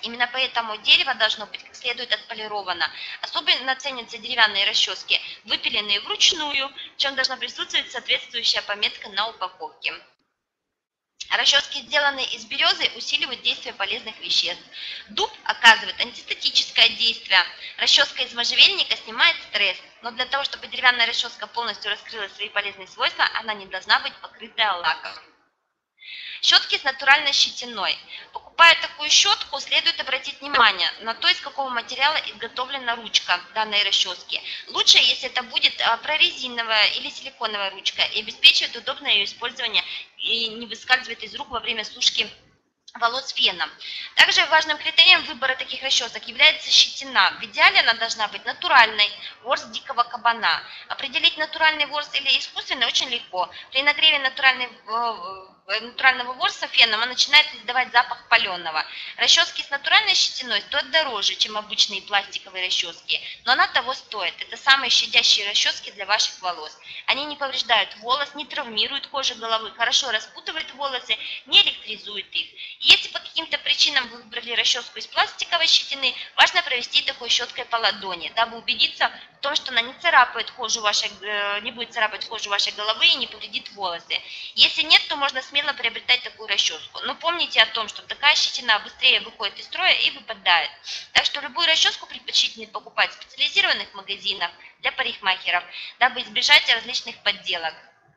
Именно поэтому дерево должно быть как следует отполировано. Особенно ценятся деревянные расчески, выпиленные вручную, в чем должна присутствовать соответствующая пометка на упаковке. Расчески, сделанные из березы, усиливают действие полезных веществ. Дуб оказывает антистатическое действие. Расческа из можжевельника снимает стресс. Но для того, чтобы деревянная расческа полностью раскрыла свои полезные свойства, она не должна быть покрытая лаком. Щетки с натуральной щетиной. Покупая такую щетку, следует обратить внимание на то, из какого материала изготовлена ручка данной расчески. Лучше, если это будет прорезиновая или силиконовая ручка, и обеспечивает удобное ее использование и не выскальзывает из рук во время сушки волос феном. Также важным критерием выбора таких расчесок является щетина. В идеале она должна быть натуральной, ворс дикого кабана. Определить натуральный ворс или искусственный очень легко. При нагреве натуральной, натурального ворса феном он начинает издавать запах паленого. Расчески с натуральной щетиной стоят дороже, чем обычные пластиковые расчески, но она того стоит. Это самые щадящие расчески для ваших волос. Они не повреждают волос, не травмируют кожу головы, хорошо распутывают волосы, не электризуют их. Если по каким-то причинам вы выбрали расческу из пластиковой щетины, важно провести такой щеткой по ладони, дабы убедиться в том, что она не царапает кожу вашей, не будет царапать кожу вашей головы и не повредит волосы. Если нет, то можно смело приобретать такую расческу. Но помните о том, что такая щетина быстрее выходит из строя и выпадает. Так что любую расческу предпочтительно покупать в специализированных магазинах для парикмахеров, дабы избежать различных подделок.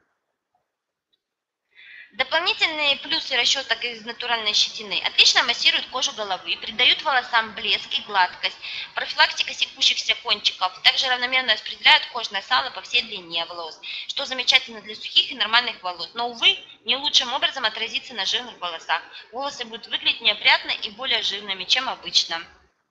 Дополнительные плюсы расчесок из натуральной щетины: отлично массируют кожу головы, придают волосам блеск и гладкость, профилактика секущихся кончиков, также равномерно распределяют кожное сало по всей длине волос, что замечательно для сухих и нормальных волос, но, увы, не лучшим образом отразится на жирных волосах. Волосы будут выглядеть неопрятно и более жирными, чем обычно.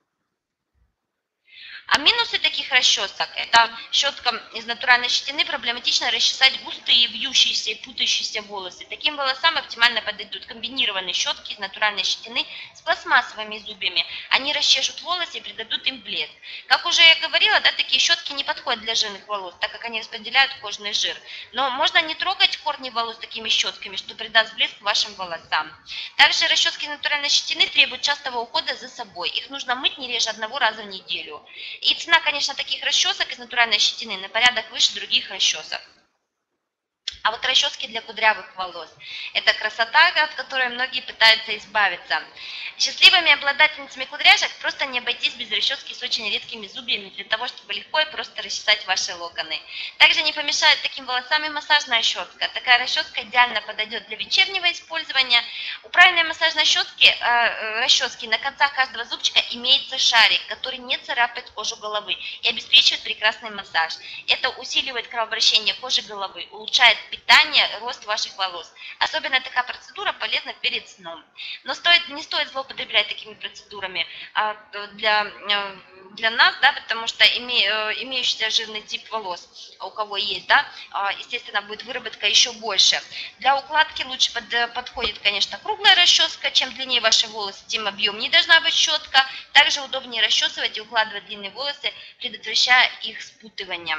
А минусы таких расчесок – это щетка из натуральной щетины проблематично расчесать густые, вьющиеся и путающиеся волосы. Таким волосам оптимально подойдут комбинированные щетки из натуральной щетины с пластмассовыми зубьями. Они расчешут волосы и придадут им блеск. Как уже я говорила, да, такие щетки не подходят для жирных волос, так как они распределяют кожный жир. Но можно не трогать корни волос такими щетками, что придаст блеск вашим волосам. Также расчески из натуральной щетины требуют частого ухода за собой. Их нужно мыть не реже одного раза в неделю. И цена, конечно, таких расчесок из натуральной щетины на порядок выше других расчесок. А вот расчески для кудрявых волос – это красота, от которой многие пытаются избавиться. Счастливыми обладательницами кудряшек просто не обойтись без расчески с очень редкими зубьями для того, чтобы легко и просто расчесать ваши локоны. Также не помешает таким волосам и массажная щетка. Такая расческа идеально подойдет для вечернего использования. У правильной массажной щетки, э, расчески на концах каждого зубчика имеется шарик, который не царапает кожу головы и обеспечивает прекрасный массаж. Это усиливает кровообращение кожи головы, улучшает питание, рост ваших волос. Особенно такая процедура полезна перед сном. Но стоит, не стоит злоупотреблять такими процедурами а, для, для нас, да, потому что име, имеющийся жирный тип волос, у кого есть, да, естественно, будет выработка еще больше. Для укладки лучше под, подходит, конечно, круглая расческа. Чем длиннее ваши волосы, тем объемнее должна быть щетка. Также удобнее расчесывать и укладывать длинные волосы, предотвращая их спутывание.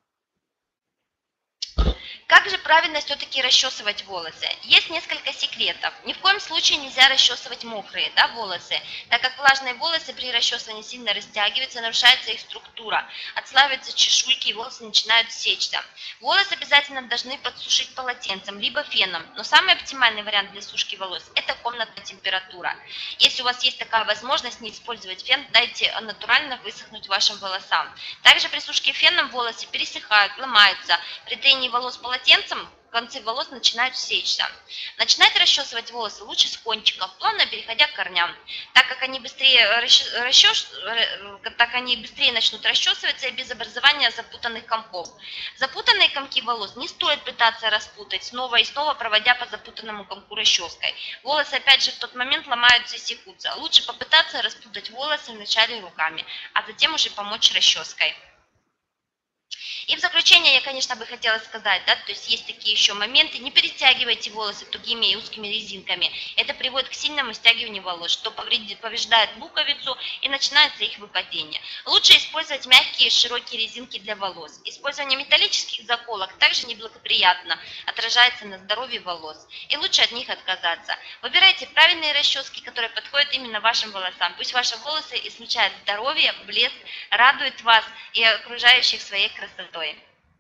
Как же правильно все-таки расчесывать волосы? Есть несколько секретов. Ни в коем случае нельзя расчесывать мокрые, да, волосы, так как влажные волосы при расчесывании сильно растягиваются, нарушается их структура, отслаиваются чешуйки и волосы начинают сечься. Волосы обязательно должны подсушить полотенцем, либо феном, но самый оптимальный вариант для сушки волос – это комнатная температура. Если у вас есть такая возможность не использовать фен, дайте натурально высохнуть вашим волосам. Также при сушке феном волосы пересыхают, ломаются. При трении волос полотенцем концы волос начинают сечься. Начинать расчесывать волосы лучше с кончиков, плавно переходя к корням. Так как они быстрее, расчес... так они быстрее начнут расчесываться и без образования запутанных комков. Запутанные комки волос не стоит пытаться распутать, снова и снова проводя по запутанному комку расческой. Волосы опять же в тот момент ломаются и секутся. Лучше попытаться распутать волосы вначале руками, а затем уже помочь расческой. И в заключение я, конечно, бы хотела сказать, да, то есть есть такие еще моменты, не перетягивайте волосы тугими и узкими резинками. Это приводит к сильному стягиванию волос, что повреждает луковицу и начинается их выпадение. Лучше использовать мягкие широкие резинки для волос. Использование металлических заколок также неблагоприятно отражается на здоровье волос. И лучше от них отказаться. Выбирайте правильные расчески, которые подходят именно вашим волосам. Пусть ваши волосы излучают здоровье, блеск, радуют вас и окружающих своей красотой.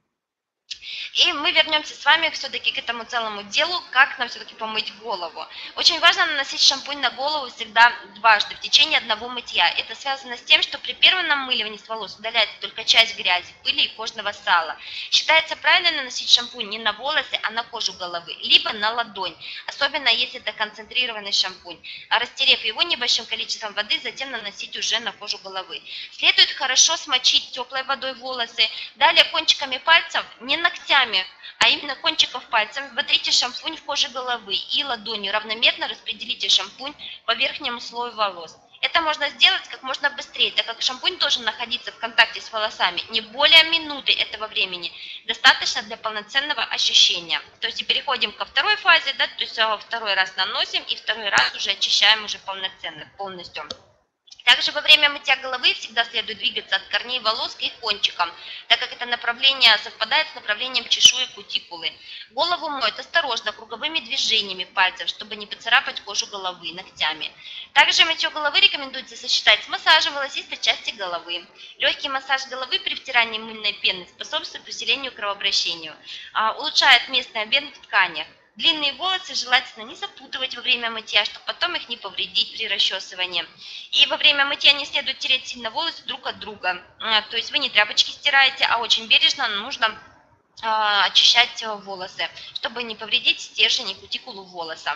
И мы вернемся с вами все-таки к этому целому делу, как нам все-таки помыть голову. Очень важно наносить шампунь на голову всегда дважды в течение одного мытья. Это связано с тем, что при первом намыливании с волос удаляется только часть грязи, пыли и кожного сала. Считается правильно наносить шампунь не на волосы, а на кожу головы, либо на ладонь, особенно если это концентрированный шампунь. А растерев его небольшим количеством воды, затем наносить уже на кожу головы. Следует хорошо смочить теплой водой волосы, далее кончиками пальцев, не ногтями, а именно кончиков пальцев, вотрите шампунь в коже головы и ладонью равномерно распределите шампунь по верхнему слою волос. Это можно сделать как можно быстрее, так как шампунь должен находиться в контакте с волосами не более минуты этого времени, достаточно для полноценного ощущения. То есть и переходим ко второй фазе, да, то есть второй раз наносим и второй раз уже очищаем уже полноценно, полностью. Также во время мытья головы всегда следует двигаться от корней волос к их кончикам, так как это направление совпадает с направлением чешуи кутикулы. Голову моют осторожно, круговыми движениями пальцев, чтобы не поцарапать кожу головы ногтями. Также мытье головы рекомендуется сочетать с массажем волосистой части головы. Легкий массаж головы при втирании мыльной пены способствует усилению кровообращения, улучшает местный обмен в тканях. Длинные волосы желательно не запутывать во время мытья, чтобы потом их не повредить при расчесывании. И во время мытья не следует тереть сильно волосы друг от друга. То есть вы не тряпочки стираете, а очень бережно нужно очищать волосы, чтобы не повредить стержень и кутикулу волоса.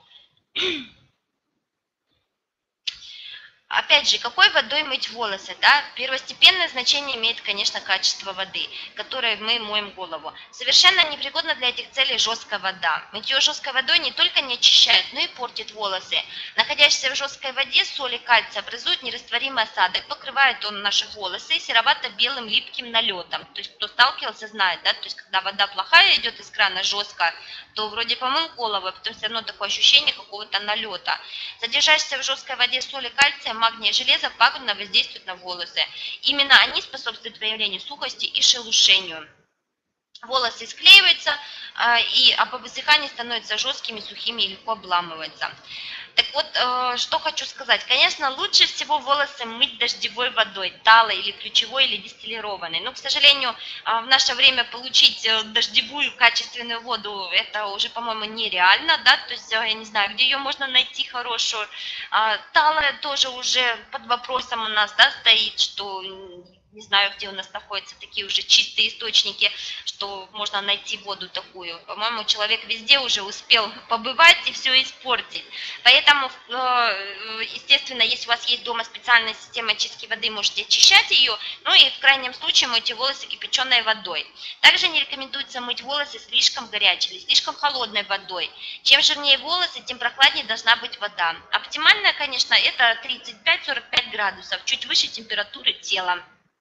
Опять же, какой водой мыть волосы? Да? Первостепенное значение имеет, конечно, качество воды, которой мы моем голову. Совершенно непригодна для этих целей жесткая вода. Мытье жесткой водой не только не очищает, но и портит волосы. Находящиеся в жесткой воде соль и кальций образуют нерастворимый осадок, покрывает он наши волосы серовато-белым липким налетом. То есть кто сталкивался, знает, да? То есть когда вода плохая идет из крана жестко, то вроде помыл голову, а потом все равно такое ощущение какого-то налета. Содержащиеся в жесткой воде соль и кальция, магния, железо пагубно воздействуют на волосы. Именно они способствуют проявлению сухости и шелушению. Волосы склеиваются, и, а по высыхании становятся жесткими, сухими и легко обламываются. Так вот, что хочу сказать. Конечно, лучше всего волосы мыть дождевой водой, талой или ключевой, или дистиллированной. Но, к сожалению, в наше время получить дождевую качественную воду, это уже, по-моему, нереально, да, то есть я не знаю, где ее можно найти хорошую. Талая тоже уже под вопросом у нас, да, стоит, что... Не знаю, где у нас находятся такие уже чистые источники, что можно найти воду такую. По-моему, человек везде уже успел побывать и все испортить. Поэтому, естественно, если у вас есть дома специальная система очистки воды, можете очищать ее. Ну и в крайнем случае мойте волосы кипяченой водой. Также не рекомендуется мыть волосы слишком горячей или слишком холодной водой. Чем жирнее волосы, тем прохладнее должна быть вода. Оптимальная, конечно, это тридцать пять — сорок пять градусов, чуть выше температуры тела.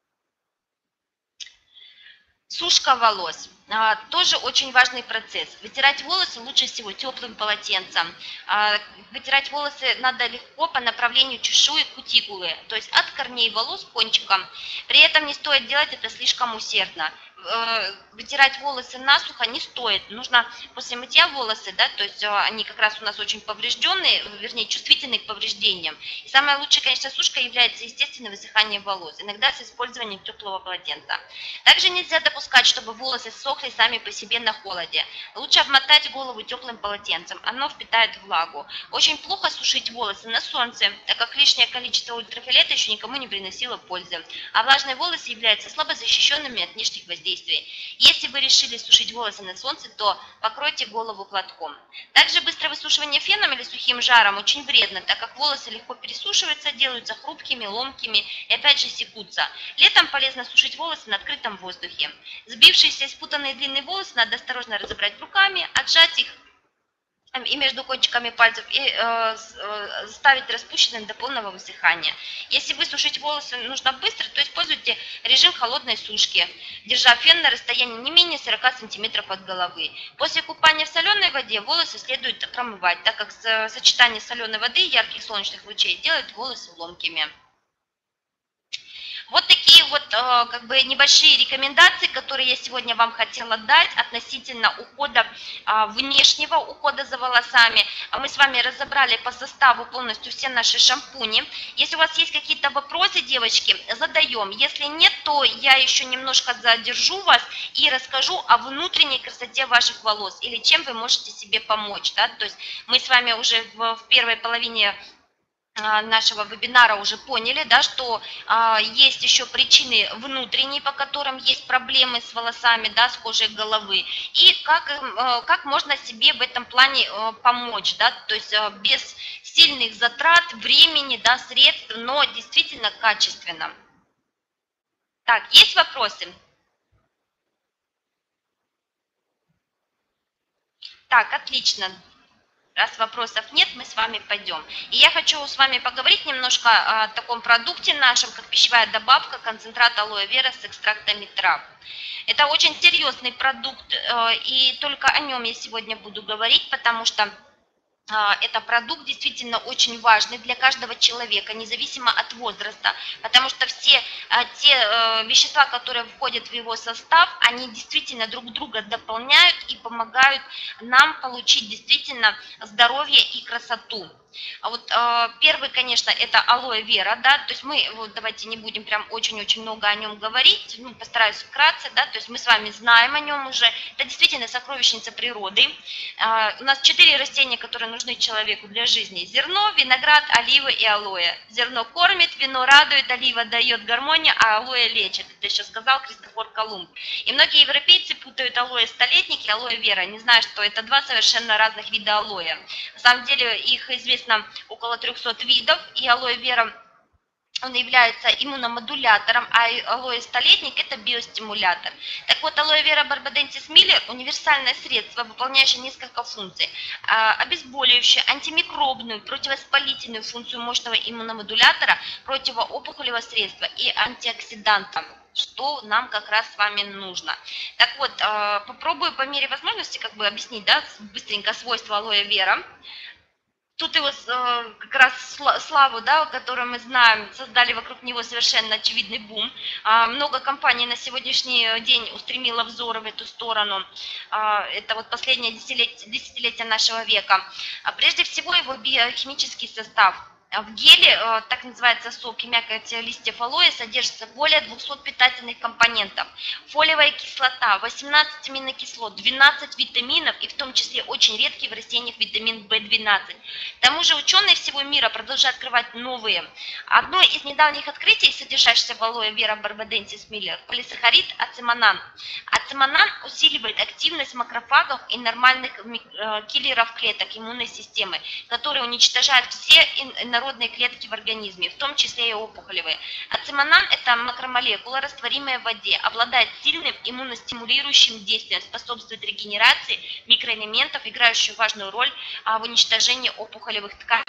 Сушка волос. Тоже очень важный процесс. Вытирать волосы лучше всего теплым полотенцем. Вытирать волосы надо легко по направлению чешуи кутикулы, то есть от корней волос к кончикам. При этом не стоит делать это слишком усердно. Вытирать волосы насухо не стоит. Нужно после мытья волосы, да, то есть они как раз у нас очень поврежденные, вернее, чувствительны к повреждениям. И самая лучшая, конечно, сушка является естественное высыхание волос, иногда с использованием теплого полотенца. Также нельзя допускать, чтобы волосы сохли сами по себе на холоде. Лучше обмотать голову теплым полотенцем, оно впитает влагу. Очень плохо сушить волосы на солнце, так как лишнее количество ультрафиолета еще никому не приносило пользы. А влажные волосы являются слабо защищенными от внешних воздействий. Если вы решили сушить волосы на солнце, то покройте голову платком. Также быстрое высушивание феном или сухим жаром очень вредно, так как волосы легко пересушиваются, делаются хрупкими, ломкими и опять же секутся. Летом полезно сушить волосы на открытом воздухе. Сбившиеся и спутанные длинные волосы надо осторожно разобрать руками, отжать их и между кончиками пальцев, и э, ставить распущенным до полного высыхания. Если высушить волосы нужно быстро, то используйте режим холодной сушки, держа фен на расстоянии не менее сорока сантиметров от головы. После купания в соленой воде волосы следует промывать, так как сочетание соленой воды и ярких солнечных лучей делает волосы ломкими. Вот такие вот э, как бы небольшие рекомендации, которые я сегодня вам хотела дать относительно ухода, э, внешнего ухода за волосами. Мы с вами разобрали по составу полностью все наши шампуни. Если у вас есть какие-то вопросы, девочки, задаем. Если нет, то я еще немножко задержу вас и расскажу о внутренней красоте ваших волос или чем вы можете себе помочь. Да? То есть мы с вами уже в, в первой половине нашего вебинара уже поняли, да, что а, есть еще причины внутренние, по которым есть проблемы с волосами, да, с кожей головы, и как, а, как можно себе в этом плане а, помочь, да, то есть а, без сильных затрат, времени, да, средств, но действительно качественно. Так, есть вопросы? Так, отлично. Раз вопросов нет, мы с вами пойдем. И я хочу с вами поговорить немножко о таком продукте нашем, как пищевая добавка, концентрат алоэ вера с экстрактами трав. Это очень серьезный продукт, и только о нем я сегодня буду говорить, потому что это продукт действительно очень важный для каждого человека, независимо от возраста, потому что все те вещества, которые входят в его состав, они действительно друг друга дополняют и помогают нам получить действительно здоровье и красоту. А вот э, первый, конечно, это алоэ вера, да, то есть мы, вот давайте не будем прям очень-очень много о нем говорить, ну, постараюсь вкратце, да, то есть мы с вами знаем о нем уже, это действительно сокровищница природы. Э, у нас четыре растения, которые нужны человеку для жизни: зерно, виноград, оливы и алоэ. Зерно кормит, вино радует, олива дает гармонию, а алоэ лечит. Это еще сказал Христофор Колумб. И многие европейцы путают алоэ столетник и алоэ вера, не зная, что это два совершенно разных вида алоэ. На самом деле их известно около трёхсот видов, и алоэ вера, он является иммуномодулятором, а алоэ столетник – это биостимулятор. Так вот, алоэ вера барбаденсис миллер – универсальное средство, выполняющее несколько функций: обезболивающую, антимикробную, противовоспалительную функцию мощного иммуномодулятора, противоопухолевого средства и антиоксиданта, что нам как раз с вами нужно. Так вот, попробую по мере возможности как бы объяснить, да, быстренько свойства алоэ вера. Тут его как раз славу, да, которую мы знаем, создали вокруг него совершенно очевидный бум. Много компаний на сегодняшний день устремило взоры в эту сторону. Это вот последнее десятилетие, десятилетие нашего века. Прежде всего его биохимический состав. В геле, так называется сок и мякоть листьев алоэ, содержится более двухсот питательных компонентов. Фолиевая кислота, восемнадцать аминокислот, двенадцать витаминов и в том числе очень редкий в растениях витамин бэ двенадцать. К тому же ученые всего мира продолжают открывать новые. Одно из недавних открытий, содержащихся в алоэ вера барбаденсис миллер, полисахарид ациманан. Ациманан усиливает активность макрофагов и нормальных киллеров клеток иммунной системы, которые уничтожают все инородные клетки в организме, в том числе и опухолевые. Ациманан – это макромолекула, растворимая в воде, обладает сильным иммуностимулирующим действием, способствует регенерации микроэлементов, играющих важную роль в уничтожении опухолевых тканей.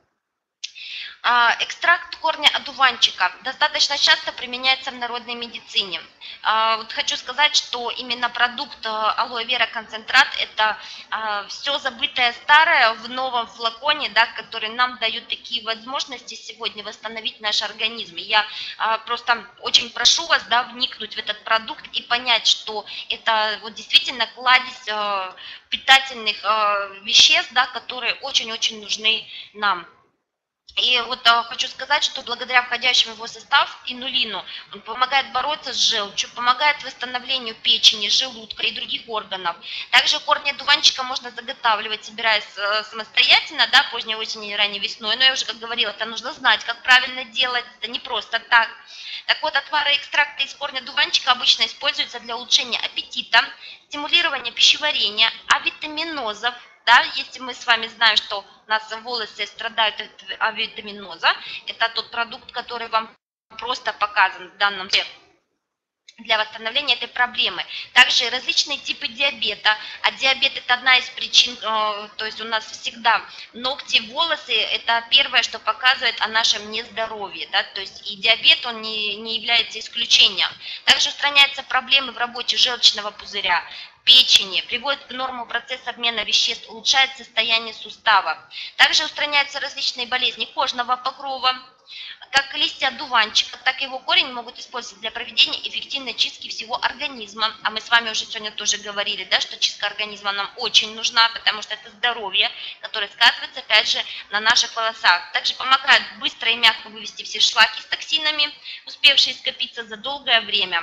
Экстракт корня одуванчика достаточно часто применяется в народной медицине. Вот хочу сказать, что именно продукт алоэ вера концентрат – это все забытое старое в новом флаконе, да, который нам дает такие возможности сегодня восстановить наш организм. Я просто очень прошу вас, да, вникнуть в этот продукт и понять, что это вот действительно кладезь питательных веществ, да, которые очень-очень нужны нам. И вот а, хочу сказать, что благодаря входящему в его состав инулину, он помогает бороться с желчью, помогает восстановлению печени, желудка и других органов. Также корни одуванчика можно заготавливать, собираясь э, самостоятельно, да, поздней осенью и ранней весной. Но я уже, как говорила, это нужно знать, как правильно делать, это не просто так. Так вот, отвары экстракта из корня одуванчика обычно используются для улучшения аппетита, стимулирования пищеварения, авитаминозов. Да, если мы с вами знаем, что у нас волосы страдают от авитаминоза, это тот продукт, который вам просто показан в данном случае для восстановления этой проблемы. Также различные типы диабета. А диабет – это одна из причин, то есть у нас всегда ногти, волосы – это первое, что показывает о нашем нездоровье. Да? То есть и диабет, он не, не является исключением. Также устраняются проблемы в работе желчного пузыря, печени, приводит к норму процесс обмена веществ, улучшает состояние сустава. Также устраняются различные болезни кожного покрова. Как листья одуванчика, так и его корень могут использовать для проведения эффективной чистки всего организма. А мы с вами уже сегодня тоже говорили, да, что чистка организма нам очень нужна, потому что это здоровье, которое сказывается, опять же, на наших волосах. Также помогает быстро и мягко вывести все шлаки с токсинами, успевшие скопиться за долгое время.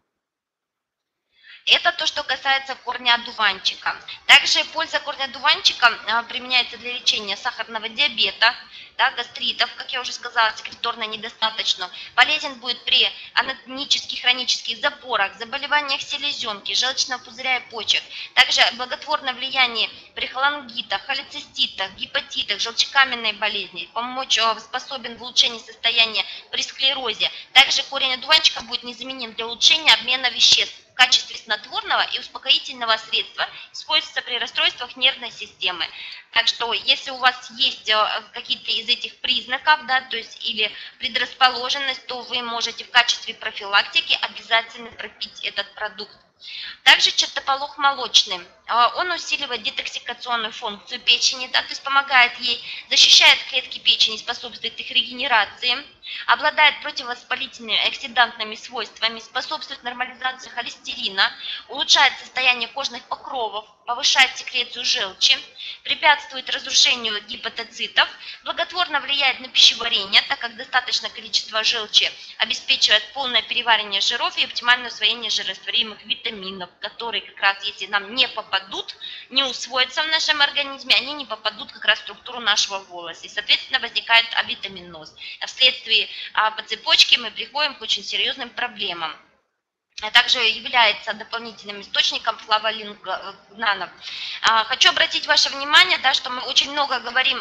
Это то, что касается корня одуванчика. Также польза корня одуванчика применяется для лечения сахарного диабета, да, гастритов, как я уже сказала, секреторной недостаточно. Полезен будет при анатомических хронических запорах, заболеваниях селезенки, желчного пузыря и почек. Также благотворное влияние при холангитах, холециститах, гепатитах, желчекаменной болезни. Помочь способен в улучшении состояния при склерозе. Также корень одуванчика будет незаменим для улучшения обмена веществ. В качестве снотворного и успокоительного средства используется при расстройствах нервной системы. Так что, если у вас есть какие-то из этих признаков, да, то есть или предрасположенность, то вы можете в качестве профилактики обязательно пропить этот продукт. Также чертополох молочный, он усиливает детоксикационную функцию печени, да, то есть помогает ей, защищает клетки печени, способствует их регенерации, обладает противовоспалительными и оксидантными свойствами, способствует нормализации холестерина, улучшает состояние кожных покровов, повышает секрецию желчи, препятствует разрушению гепатоцитов, благотворно влияет на пищеварение, так как достаточное количество желчи обеспечивает полное переваривание жиров и оптимальное усвоение жирорастворимых витаминов, которые как раз, если нам не попадут, не усвоятся в нашем организме, они не попадут как раз в структуру нашего волоса. И, соответственно, возникает авитаминоз. А вследствие а, по цепочке мы приходим к очень серьезным проблемам. А также является дополнительным источником флаволингнанов. Хочу обратить ваше внимание, да, что мы очень много говорим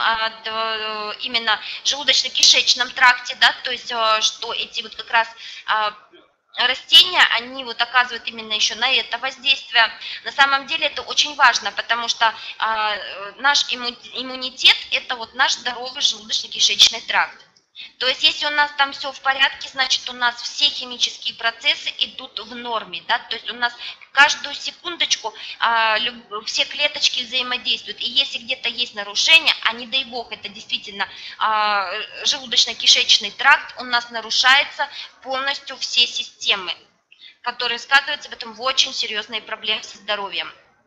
о именно желудочно-кишечном тракте, да, то есть что эти вот как раз растения, они вот оказывают именно еще на это воздействие. На самом деле это очень важно, потому что наш иммунитет – это вот наш здоровый желудочно-кишечный тракт. То есть, если у нас там все в порядке, значит, у нас все химические процессы идут в норме, да, то есть у нас каждую секундочку а, люб, все клеточки взаимодействуют, и если где-то есть нарушение, а не дай бог, это действительно а, желудочно-кишечный тракт, у нас нарушается полностью все системы, которые сказываются потом в очень серьезные проблемы со здоровьем.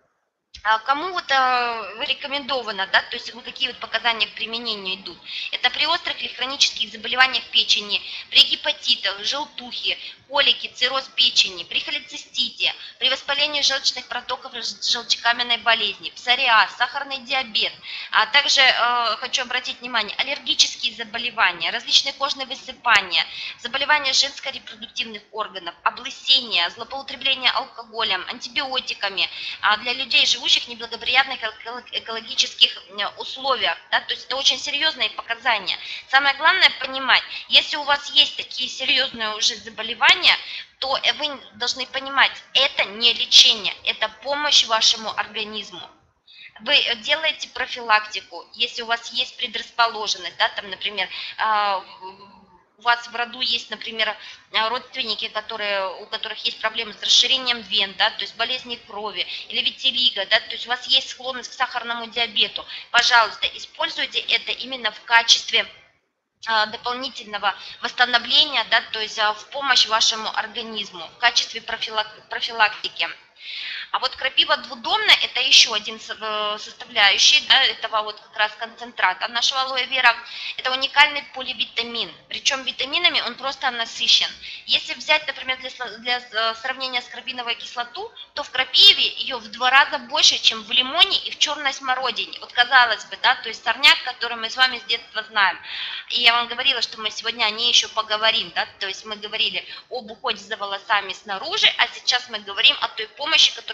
Кому вот рекомендовано, да, то есть какие вот показания к применению идут? Это при острых или хронических заболеваниях печени, при гепатитах, желтухе, колике, цирроз печени, при холецистите, при воспалении желчных протоков, желчекаменной болезни, псориаз, сахарный диабет. А также э, хочу обратить внимание, аллергические заболевания, различные кожные высыпания, заболевания женско-репродуктивных органов, облысение, злоупотребление алкоголем, антибиотиками а для людей, живущих в неблагоприятных экологических условиях. Да, то есть это очень серьезные показания. Самое главное понимать, если у вас есть такие серьезные уже заболевания, то вы должны понимать, это не лечение, это помощь вашему организму. Вы делаете профилактику, если у вас есть предрасположенность, да, там, например, у вас в роду есть, например, родственники, которые, у которых есть проблемы с расширением вен, да, то есть болезни крови или витилиго, да, то есть у вас есть склонность к сахарному диабету, пожалуйста, используйте это именно в качестве дополнительного восстановления, да, то есть в помощь вашему организму, в качестве профилактики. А вот крапива двудомная – это еще один составляющий, да, этого вот как раз концентрата нашего алоэ вера. Это уникальный поливитамин, причем витаминами он просто насыщен. Если взять, например, для, для сравнения с крапивной кислоту, то в крапиве ее в два раза больше, чем в лимоне и в черной смородине. Вот казалось бы, да, то есть сорняк, который мы с вами с детства знаем. И я вам говорила, что мы сегодня о ней еще поговорим, да, то есть мы говорили об уходе за волосами снаружи, а сейчас мы говорим о той помощи, которую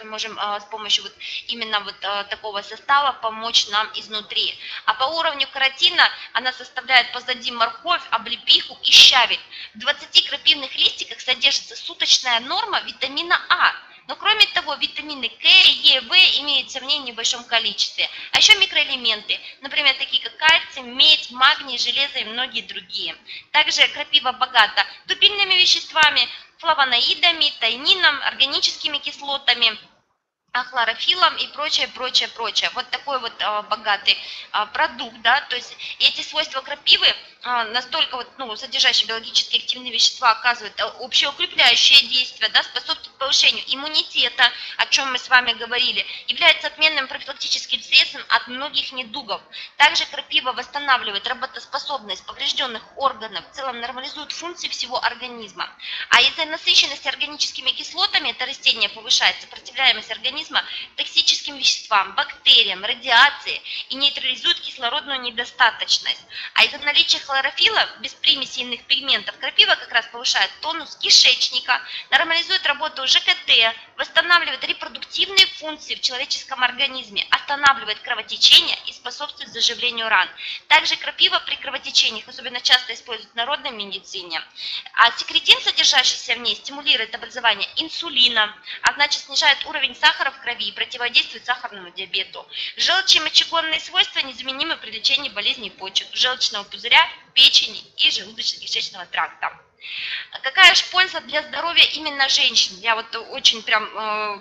который можем с помощью вот именно вот такого состава помочь нам изнутри. А по уровню каротина она составляет позади морковь, облепиху и щавель. В двадцати крапивных листиках содержится суточная норма витамина А. Но кроме того, витамины К, Е, В имеются в ней в небольшом количестве. А еще микроэлементы, например, такие как кальций, медь, магний, железо и многие другие. Также крапива богата тупильными веществами, флавоноидами, тайнином, органическими кислотами, хлорофиллом и прочее, прочее, прочее. Вот такой вот а, богатый а, продукт, да, то есть эти свойства крапивы а, настолько вот, ну, содержащие биологически активные вещества оказывают общеукрепляющее действие, да, способствуют повышению иммунитета, о чем мы с вами говорили, является отменным профилактическим средством от многих недугов. Также крапива восстанавливает работоспособность поврежденных органов, в целом нормализует функции всего организма. А из-за насыщенности органическими кислотами это растение повышает сопротивляемость организма токсическим веществам, бактериям, радиации и нейтрализует кислородную недостаточность. А из-за наличия хлорофилла без примеси иных пигментов крапива как раз повышает тонус кишечника, нормализует работу ЖКТ, восстанавливает репродуктивные функции в человеческом организме, останавливает кровотечение и способствует заживлению ран. Также крапива при кровотечениях особенно часто используют в народной медицине. А секретин, содержащийся в ней, стимулирует образование инсулина, а значит снижает уровень сахара в крови и противодействует сахарному диабету. Желчи и мочегонные свойства незаменимы при лечении болезней почек, желчного пузыря, печени и желудочно-кишечного тракта. Какая же польза для здоровья именно женщин? Я вот очень прям э,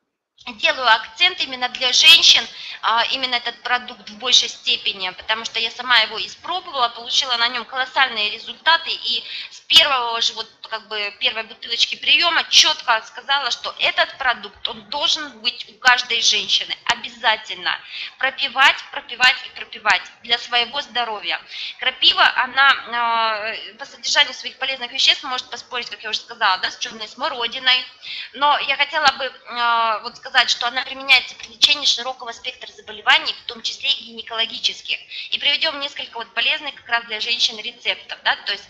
делаю акцент именно для женщин, э, именно этот продукт в большей степени, потому что я сама его испробовала, получила на нем колоссальные результаты и с первого же вот как бы первой бутылочки приема четко сказала, что этот продукт, он должен быть у каждой женщины обязательно. Пропивать, пропивать и пропивать для своего здоровья. Крапива, она э, по содержанию своих полезных веществ может поспорить, как я уже сказала, да, с черной смородиной. Но я хотела бы э, вот сказать, что она применяется при лечении широкого спектра заболеваний, в том числе и гинекологических. И приведем несколько вот полезных как раз для женщин рецептов, да, то есть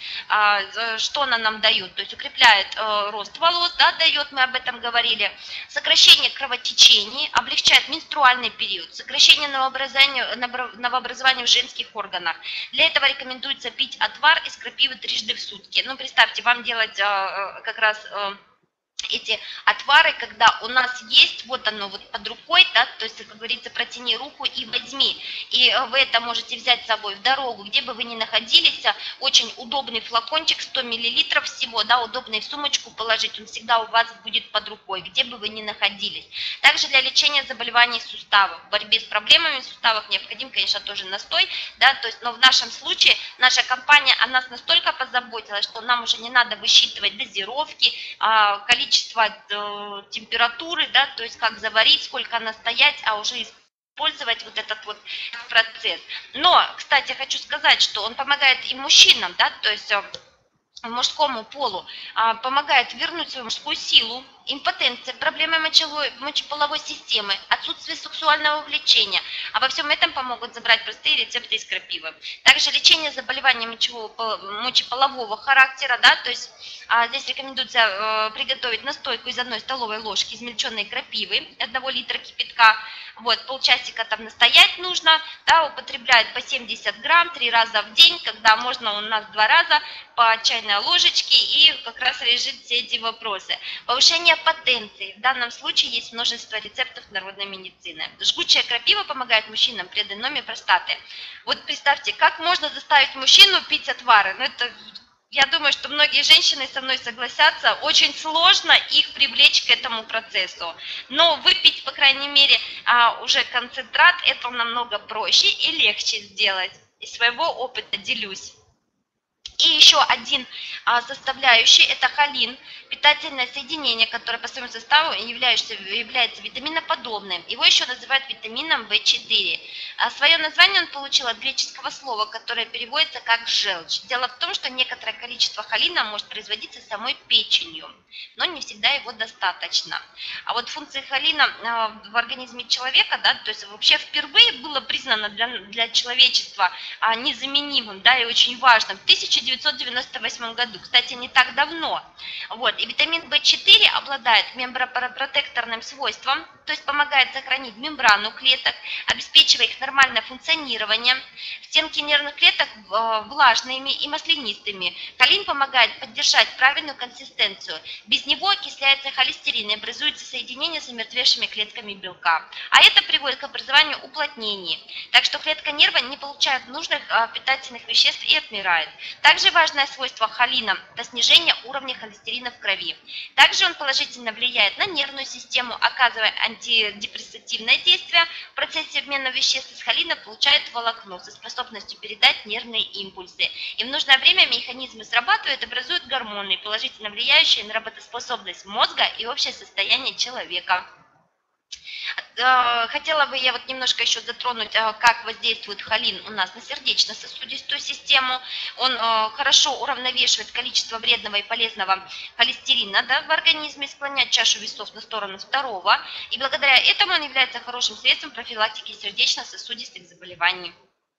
э, что она нам дает. То есть укрепляет э, рост волос, да, дает, мы об этом говорили, сокращение кровотечений, облегчает менструальный период, сокращение новообразования, новообразования в женских органах. Для этого рекомендуется пить отвар из крапивы трижды в сутки. Ну, представьте, вам делать э, как раз... Э, эти отвары, когда у нас есть, вот оно вот под рукой, да, то есть, как говорится, протяни руку и возьми. И вы это можете взять с собой в дорогу, где бы вы ни находились, очень удобный флакончик, сто миллилитров всего, да, удобный в сумочку положить, он всегда у вас будет под рукой, где бы вы ни находились. Также для лечения заболеваний суставов, в борьбе с проблемами в суставах необходим, конечно, тоже настой, да, то есть, но в нашем случае наша компания о нас настолько позаботилась, что нам уже не надо высчитывать дозировки, количество количество температуры, да, то есть как заварить, сколько настоять, а уже использовать вот этот вот процесс. Но, кстати, хочу сказать, что он помогает и мужчинам, да, то есть мужскому полу, помогает вернуть свою мужскую силу, импотенция, проблемы мочевой, мочеполовой системы, отсутствие сексуального влечения. Обо всем этом помогут забрать простые рецепты из крапивы. Также лечение заболеваний мочевого, мочеполового характера, да, то есть а, здесь рекомендуется а, приготовить настойку из одной столовой ложки измельченной крапивы, одного литра кипятка, вот, полчасика там настоять нужно, да, употребляют по семьдесят грамм три раза в день, когда можно у нас два раза по чайной ложечке, и как раз решит все эти вопросы. Повышение потенции. В данном случае есть множество рецептов народной медицины. Жгучая крапива помогает мужчинам при аденоме простаты. Вот представьте, как можно заставить мужчину пить отвары? Ну, это, я думаю, что многие женщины со мной согласятся, очень сложно их привлечь к этому процессу. Но выпить, по крайней мере, уже концентрат, это намного проще и легче сделать. Из своего опыта делюсь. И еще один а, составляющий – это холин, питательное соединение, которое по своему составу является, является витаминоподобным. Его еще называют витамином В четыре. А свое название он получил от греческого слова, которое переводится как «желчь». Дело в том, что некоторое количество холина может производиться самой печенью, но не всегда его достаточно. А вот функции холина а, в организме человека, да, то есть вообще впервые было признано для, для человечества а, незаменимым, да, и очень важным в тысяча девятьсот девяносто восьмом году, кстати, не так давно. Вот. Вот. И витамин В четыре обладает мембранопротекторным свойством, то есть помогает сохранить мембрану клеток, обеспечивая их нормальное функционирование. Стенки нервных клеток влажными и маслянистыми. Холин помогает поддержать правильную консистенцию. Без него окисляется холестерин и образуется соединение с омертвевшими клетками белка. А это приводит к образованию уплотнений. Так что клетка нерва не получает нужных питательных веществ и отмирает. Также важное свойство холина – это снижение уровня холестерина в крови. Также он положительно влияет на нервную систему, оказывая антидепрессативное действие. В процессе обмена веществ из холина получает волокно со способностью передать нервные импульсы. И в нужное время механизмы срабатывают, образуют гормоны, положительно влияющие на работоспособность мозга и общее состояние человека. Хотела бы я вот немножко еще затронуть, как воздействует холин у нас на сердечно-сосудистую систему. Он хорошо уравновешивает количество вредного и полезного холестерина, да, в организме, склоняет чашу весов на сторону второго. И благодаря этому он является хорошим средством профилактики сердечно-сосудистых заболеваний.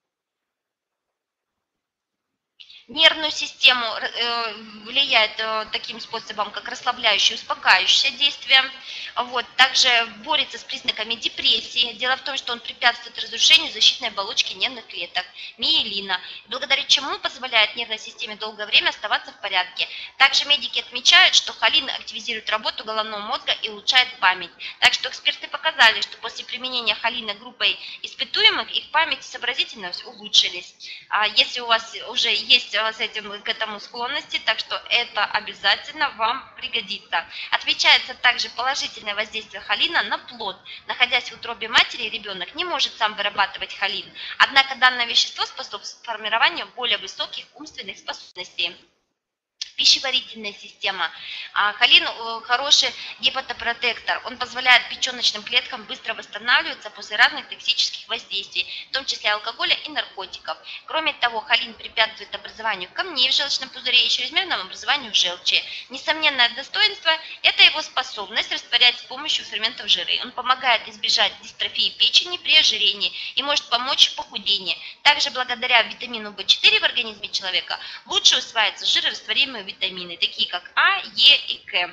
Нервную систему влияет таким способом, как расслабляющее, успокаивающее действие. Вот. Также борется с признаками депрессии. Дело в том, что он препятствует разрушению защитной оболочки нервных клеток, миелина, благодаря чему позволяет нервной системе долгое время оставаться в порядке. Также медики отмечают, что холин активизирует работу головного мозга и улучшает память. Так что эксперты показали, что после применения холина группой испытуемых их память и сообразительность улучшились. Если у вас уже есть с этим к этому склонности, так что это обязательно вам пригодится. Отмечается также положительное воздействие холина на плод. Находясь в утробе матери, ребенок не может сам вырабатывать холин, однако данное вещество способствует формированию более высоких умственных способностей. Пищеварительная система. Холин хороший гепатопротектор. Он позволяет печеночным клеткам быстро восстанавливаться после разных токсических воздействий, в том числе алкоголя и наркотиков. Кроме того, холин препятствует образованию камней в желчном пузыре и чрезмерному образованию желчи. Несомненное достоинство – это его способность растворять с помощью ферментов жиры. Он помогает избежать дистрофии печени при ожирении и может помочь в похудении. Также благодаря витамину В четыре в организме человека лучше усваиваются жирорастворимые витамины, такие как А, Е и К.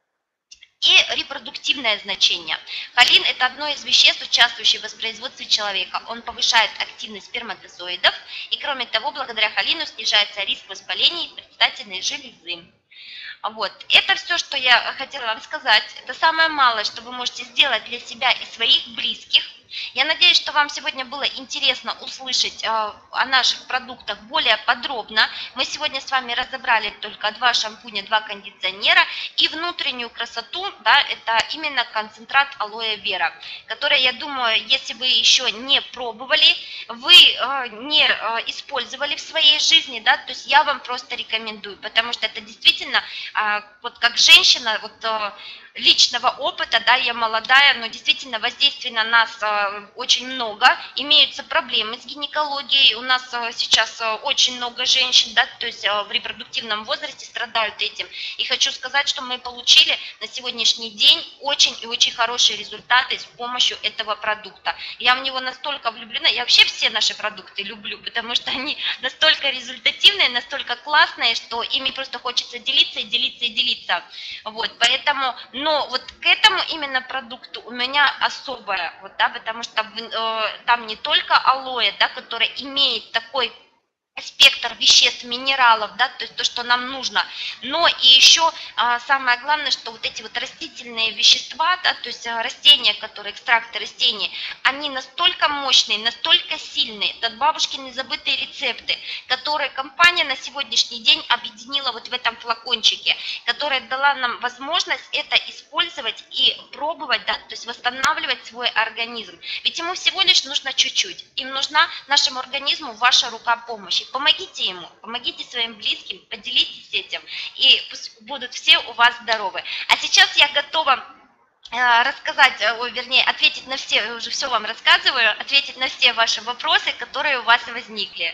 И репродуктивное значение. Холин – это одно из веществ, участвующих в воспроизводстве человека. Он повышает активность сперматозоидов, и кроме того, благодаря холину снижается риск воспалений предстательной железы. Вот. Это все, что я хотела вам сказать. Это самое малое, что вы можете сделать для себя и своих близких. Я надеюсь, что вам сегодня было интересно услышать э, о наших продуктах более подробно. Мы сегодня с вами разобрали только два шампуня, два кондиционера и внутреннюю красоту, да, это именно концентрат алоэ вера, который, я думаю, если вы еще не пробовали, вы э, не э, использовали в своей жизни, да, то есть я вам просто рекомендую, потому что это действительно, э, вот как женщина, вот э, личного опыта, да, я молодая, но действительно воздействий на нас э, очень много, имеются проблемы с гинекологией, у нас э, сейчас э, очень много женщин, да, то есть э, в репродуктивном возрасте страдают этим, и хочу сказать, что мы получили на сегодняшний день очень и очень хорошие результаты с помощью этого продукта. Я в него настолько влюблена, я вообще все наши продукты люблю, потому что они настолько результативные, настолько классные, что ими просто хочется делиться и делиться и делиться, вот, поэтому. Но вот к этому именно продукту у меня особое, вот, да, потому что э, там не только алоэ, да, которое имеет такой спектр веществ, минералов, да, то есть то, что нам нужно, но и еще а, самое главное, что вот эти вот растительные вещества, да, то есть а, растения, которые, экстракты растений, они настолько мощные, настолько сильные, это бабушкины забытые рецепты, которые компания на сегодняшний день объединила вот в этом флакончике, которая дала нам возможность это использовать и пробовать, да, то есть восстанавливать свой организм, ведь ему всего лишь нужно чуть-чуть, им нужна нашему организму ваша рука помощи. Помогите ему, помогите своим близким, поделитесь этим, и пусть будут все у вас здоровы. А сейчас я готова рассказать, ой, вернее, ответить на все, я уже все вам рассказываю, ответить на все ваши вопросы, которые у вас возникли.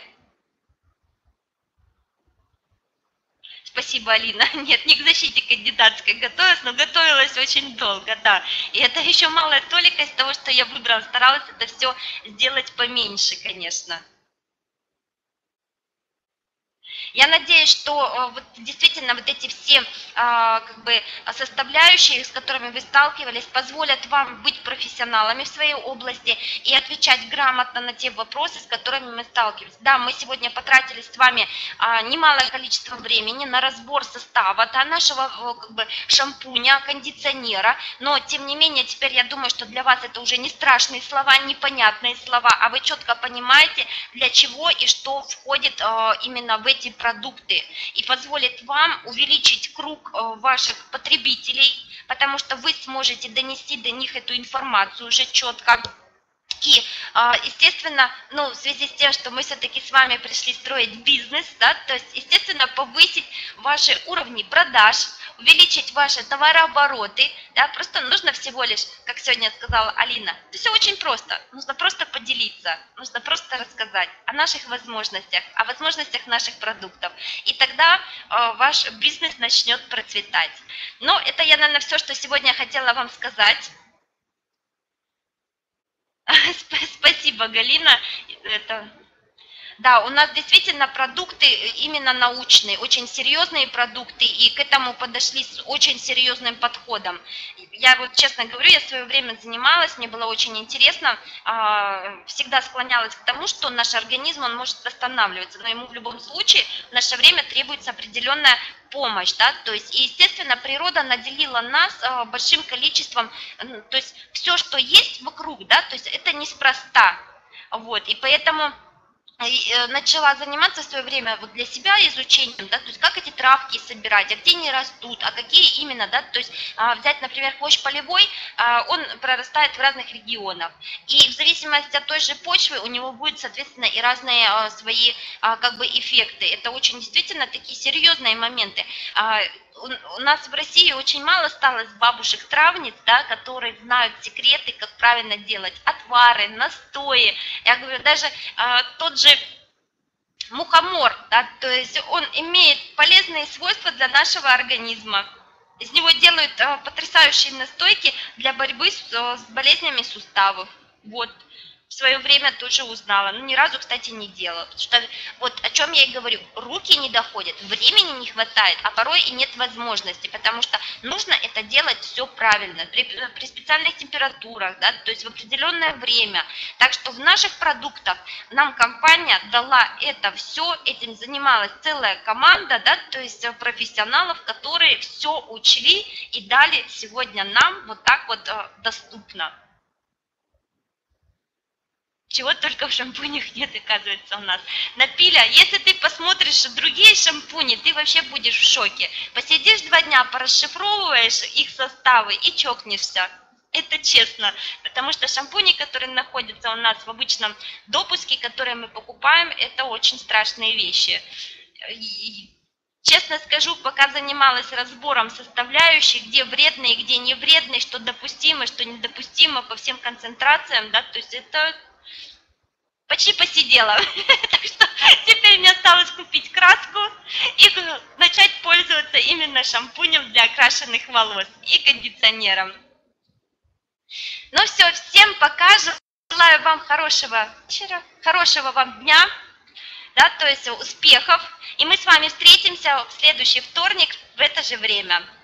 Спасибо, Алина. Нет, не к защите кандидатской готовилась, но готовилась очень долго, да. И это еще малая толика из того, что я выбрала, старалась это все сделать поменьше, конечно. Я надеюсь, что вот действительно вот эти все как бы составляющие, с которыми вы сталкивались, позволят вам быть профессионалами в своей области и отвечать грамотно на те вопросы, с которыми мы сталкиваемся. Да, мы сегодня потратили с вами немалое количество времени на разбор состава, да, нашего как бы шампуня, кондиционера, но тем не менее теперь я думаю, что для вас это уже не страшные слова, непонятные слова, а вы четко понимаете, для чего и что входит именно в эти продукты, и позволит вам увеличить круг ваших потребителей, потому что вы сможете донести до них эту информацию уже четко. И, естественно, ну, в связи с тем, что мы все-таки с вами пришли строить бизнес, да, то есть, естественно, повысить ваши уровни продаж, увеличить ваши товарообороты, да, просто нужно всего лишь, как сегодня сказала Алина, это все очень просто, нужно просто поделиться, нужно просто рассказать о наших возможностях, о возможностях наших продуктов, и тогда э, ваш бизнес начнет процветать. Но это я, наверное, все, что сегодня хотела вам сказать. Спасибо, Галина. Это... Да, у нас действительно продукты именно научные, очень серьезные продукты, и к этому подошли с очень серьезным подходом. Я вот честно говорю, я в свое время занималась, мне было очень интересно, всегда склонялась к тому, что наш организм, он может восстанавливаться, но ему в любом случае в наше время требуется определенная помощь, да, то есть, и, естественно, природа наделила нас большим количеством, то есть, все, что есть вокруг, да, то есть, это неспроста, вот, и поэтому... начала заниматься в свое время вот для себя изучением, да, то есть как эти травки собирать, а где они растут, а какие именно, да, то есть взять, например, хвощ полевой, он прорастает в разных регионах, и в зависимости от той же почвы у него будут, соответственно, и разные свои как бы эффекты. Это очень действительно такие серьезные моменты. У нас в России очень мало осталось бабушек-травниц, да, которые знают секреты, как правильно делать отвары, настои. Я говорю, даже а, тот же мухомор, да, то есть он имеет полезные свойства для нашего организма. Из него делают а, потрясающие настойки для борьбы с, с болезнями суставов. Вот. В свое время тоже узнала, но ни разу, кстати, не делала, потому что вот о чем я и говорю, руки не доходят, времени не хватает, а порой и нет возможности, потому что нужно это делать все правильно, при, при специальных температурах, да, то есть в определенное время. Так что в наших продуктах нам компания дала это все, этим занималась целая команда, да, то есть профессионалов, которые все учли и дали сегодня нам вот так вот доступно. Чего только в шампунях нет, оказывается, у нас. Напиля, если ты посмотришь другие шампуни, ты вообще будешь в шоке. Посидишь два дня, порасшифровываешь их составы и чокнешься. Это честно, потому что шампуни, которые находятся у нас в обычном допуске, которые мы покупаем, это очень страшные вещи. И, честно скажу, пока занималась разбором составляющих, где вредные, где не вредные, что допустимо, что недопустимо по всем концентрациям, да, то есть это... Почти посидела, так что теперь мне осталось купить краску и начать пользоваться именно шампунем для окрашенных волос и кондиционером. Ну все, всем пока, желаю вам хорошего вечера, хорошего вам дня, да, то есть успехов, и мы с вами встретимся в следующий вторник в это же время.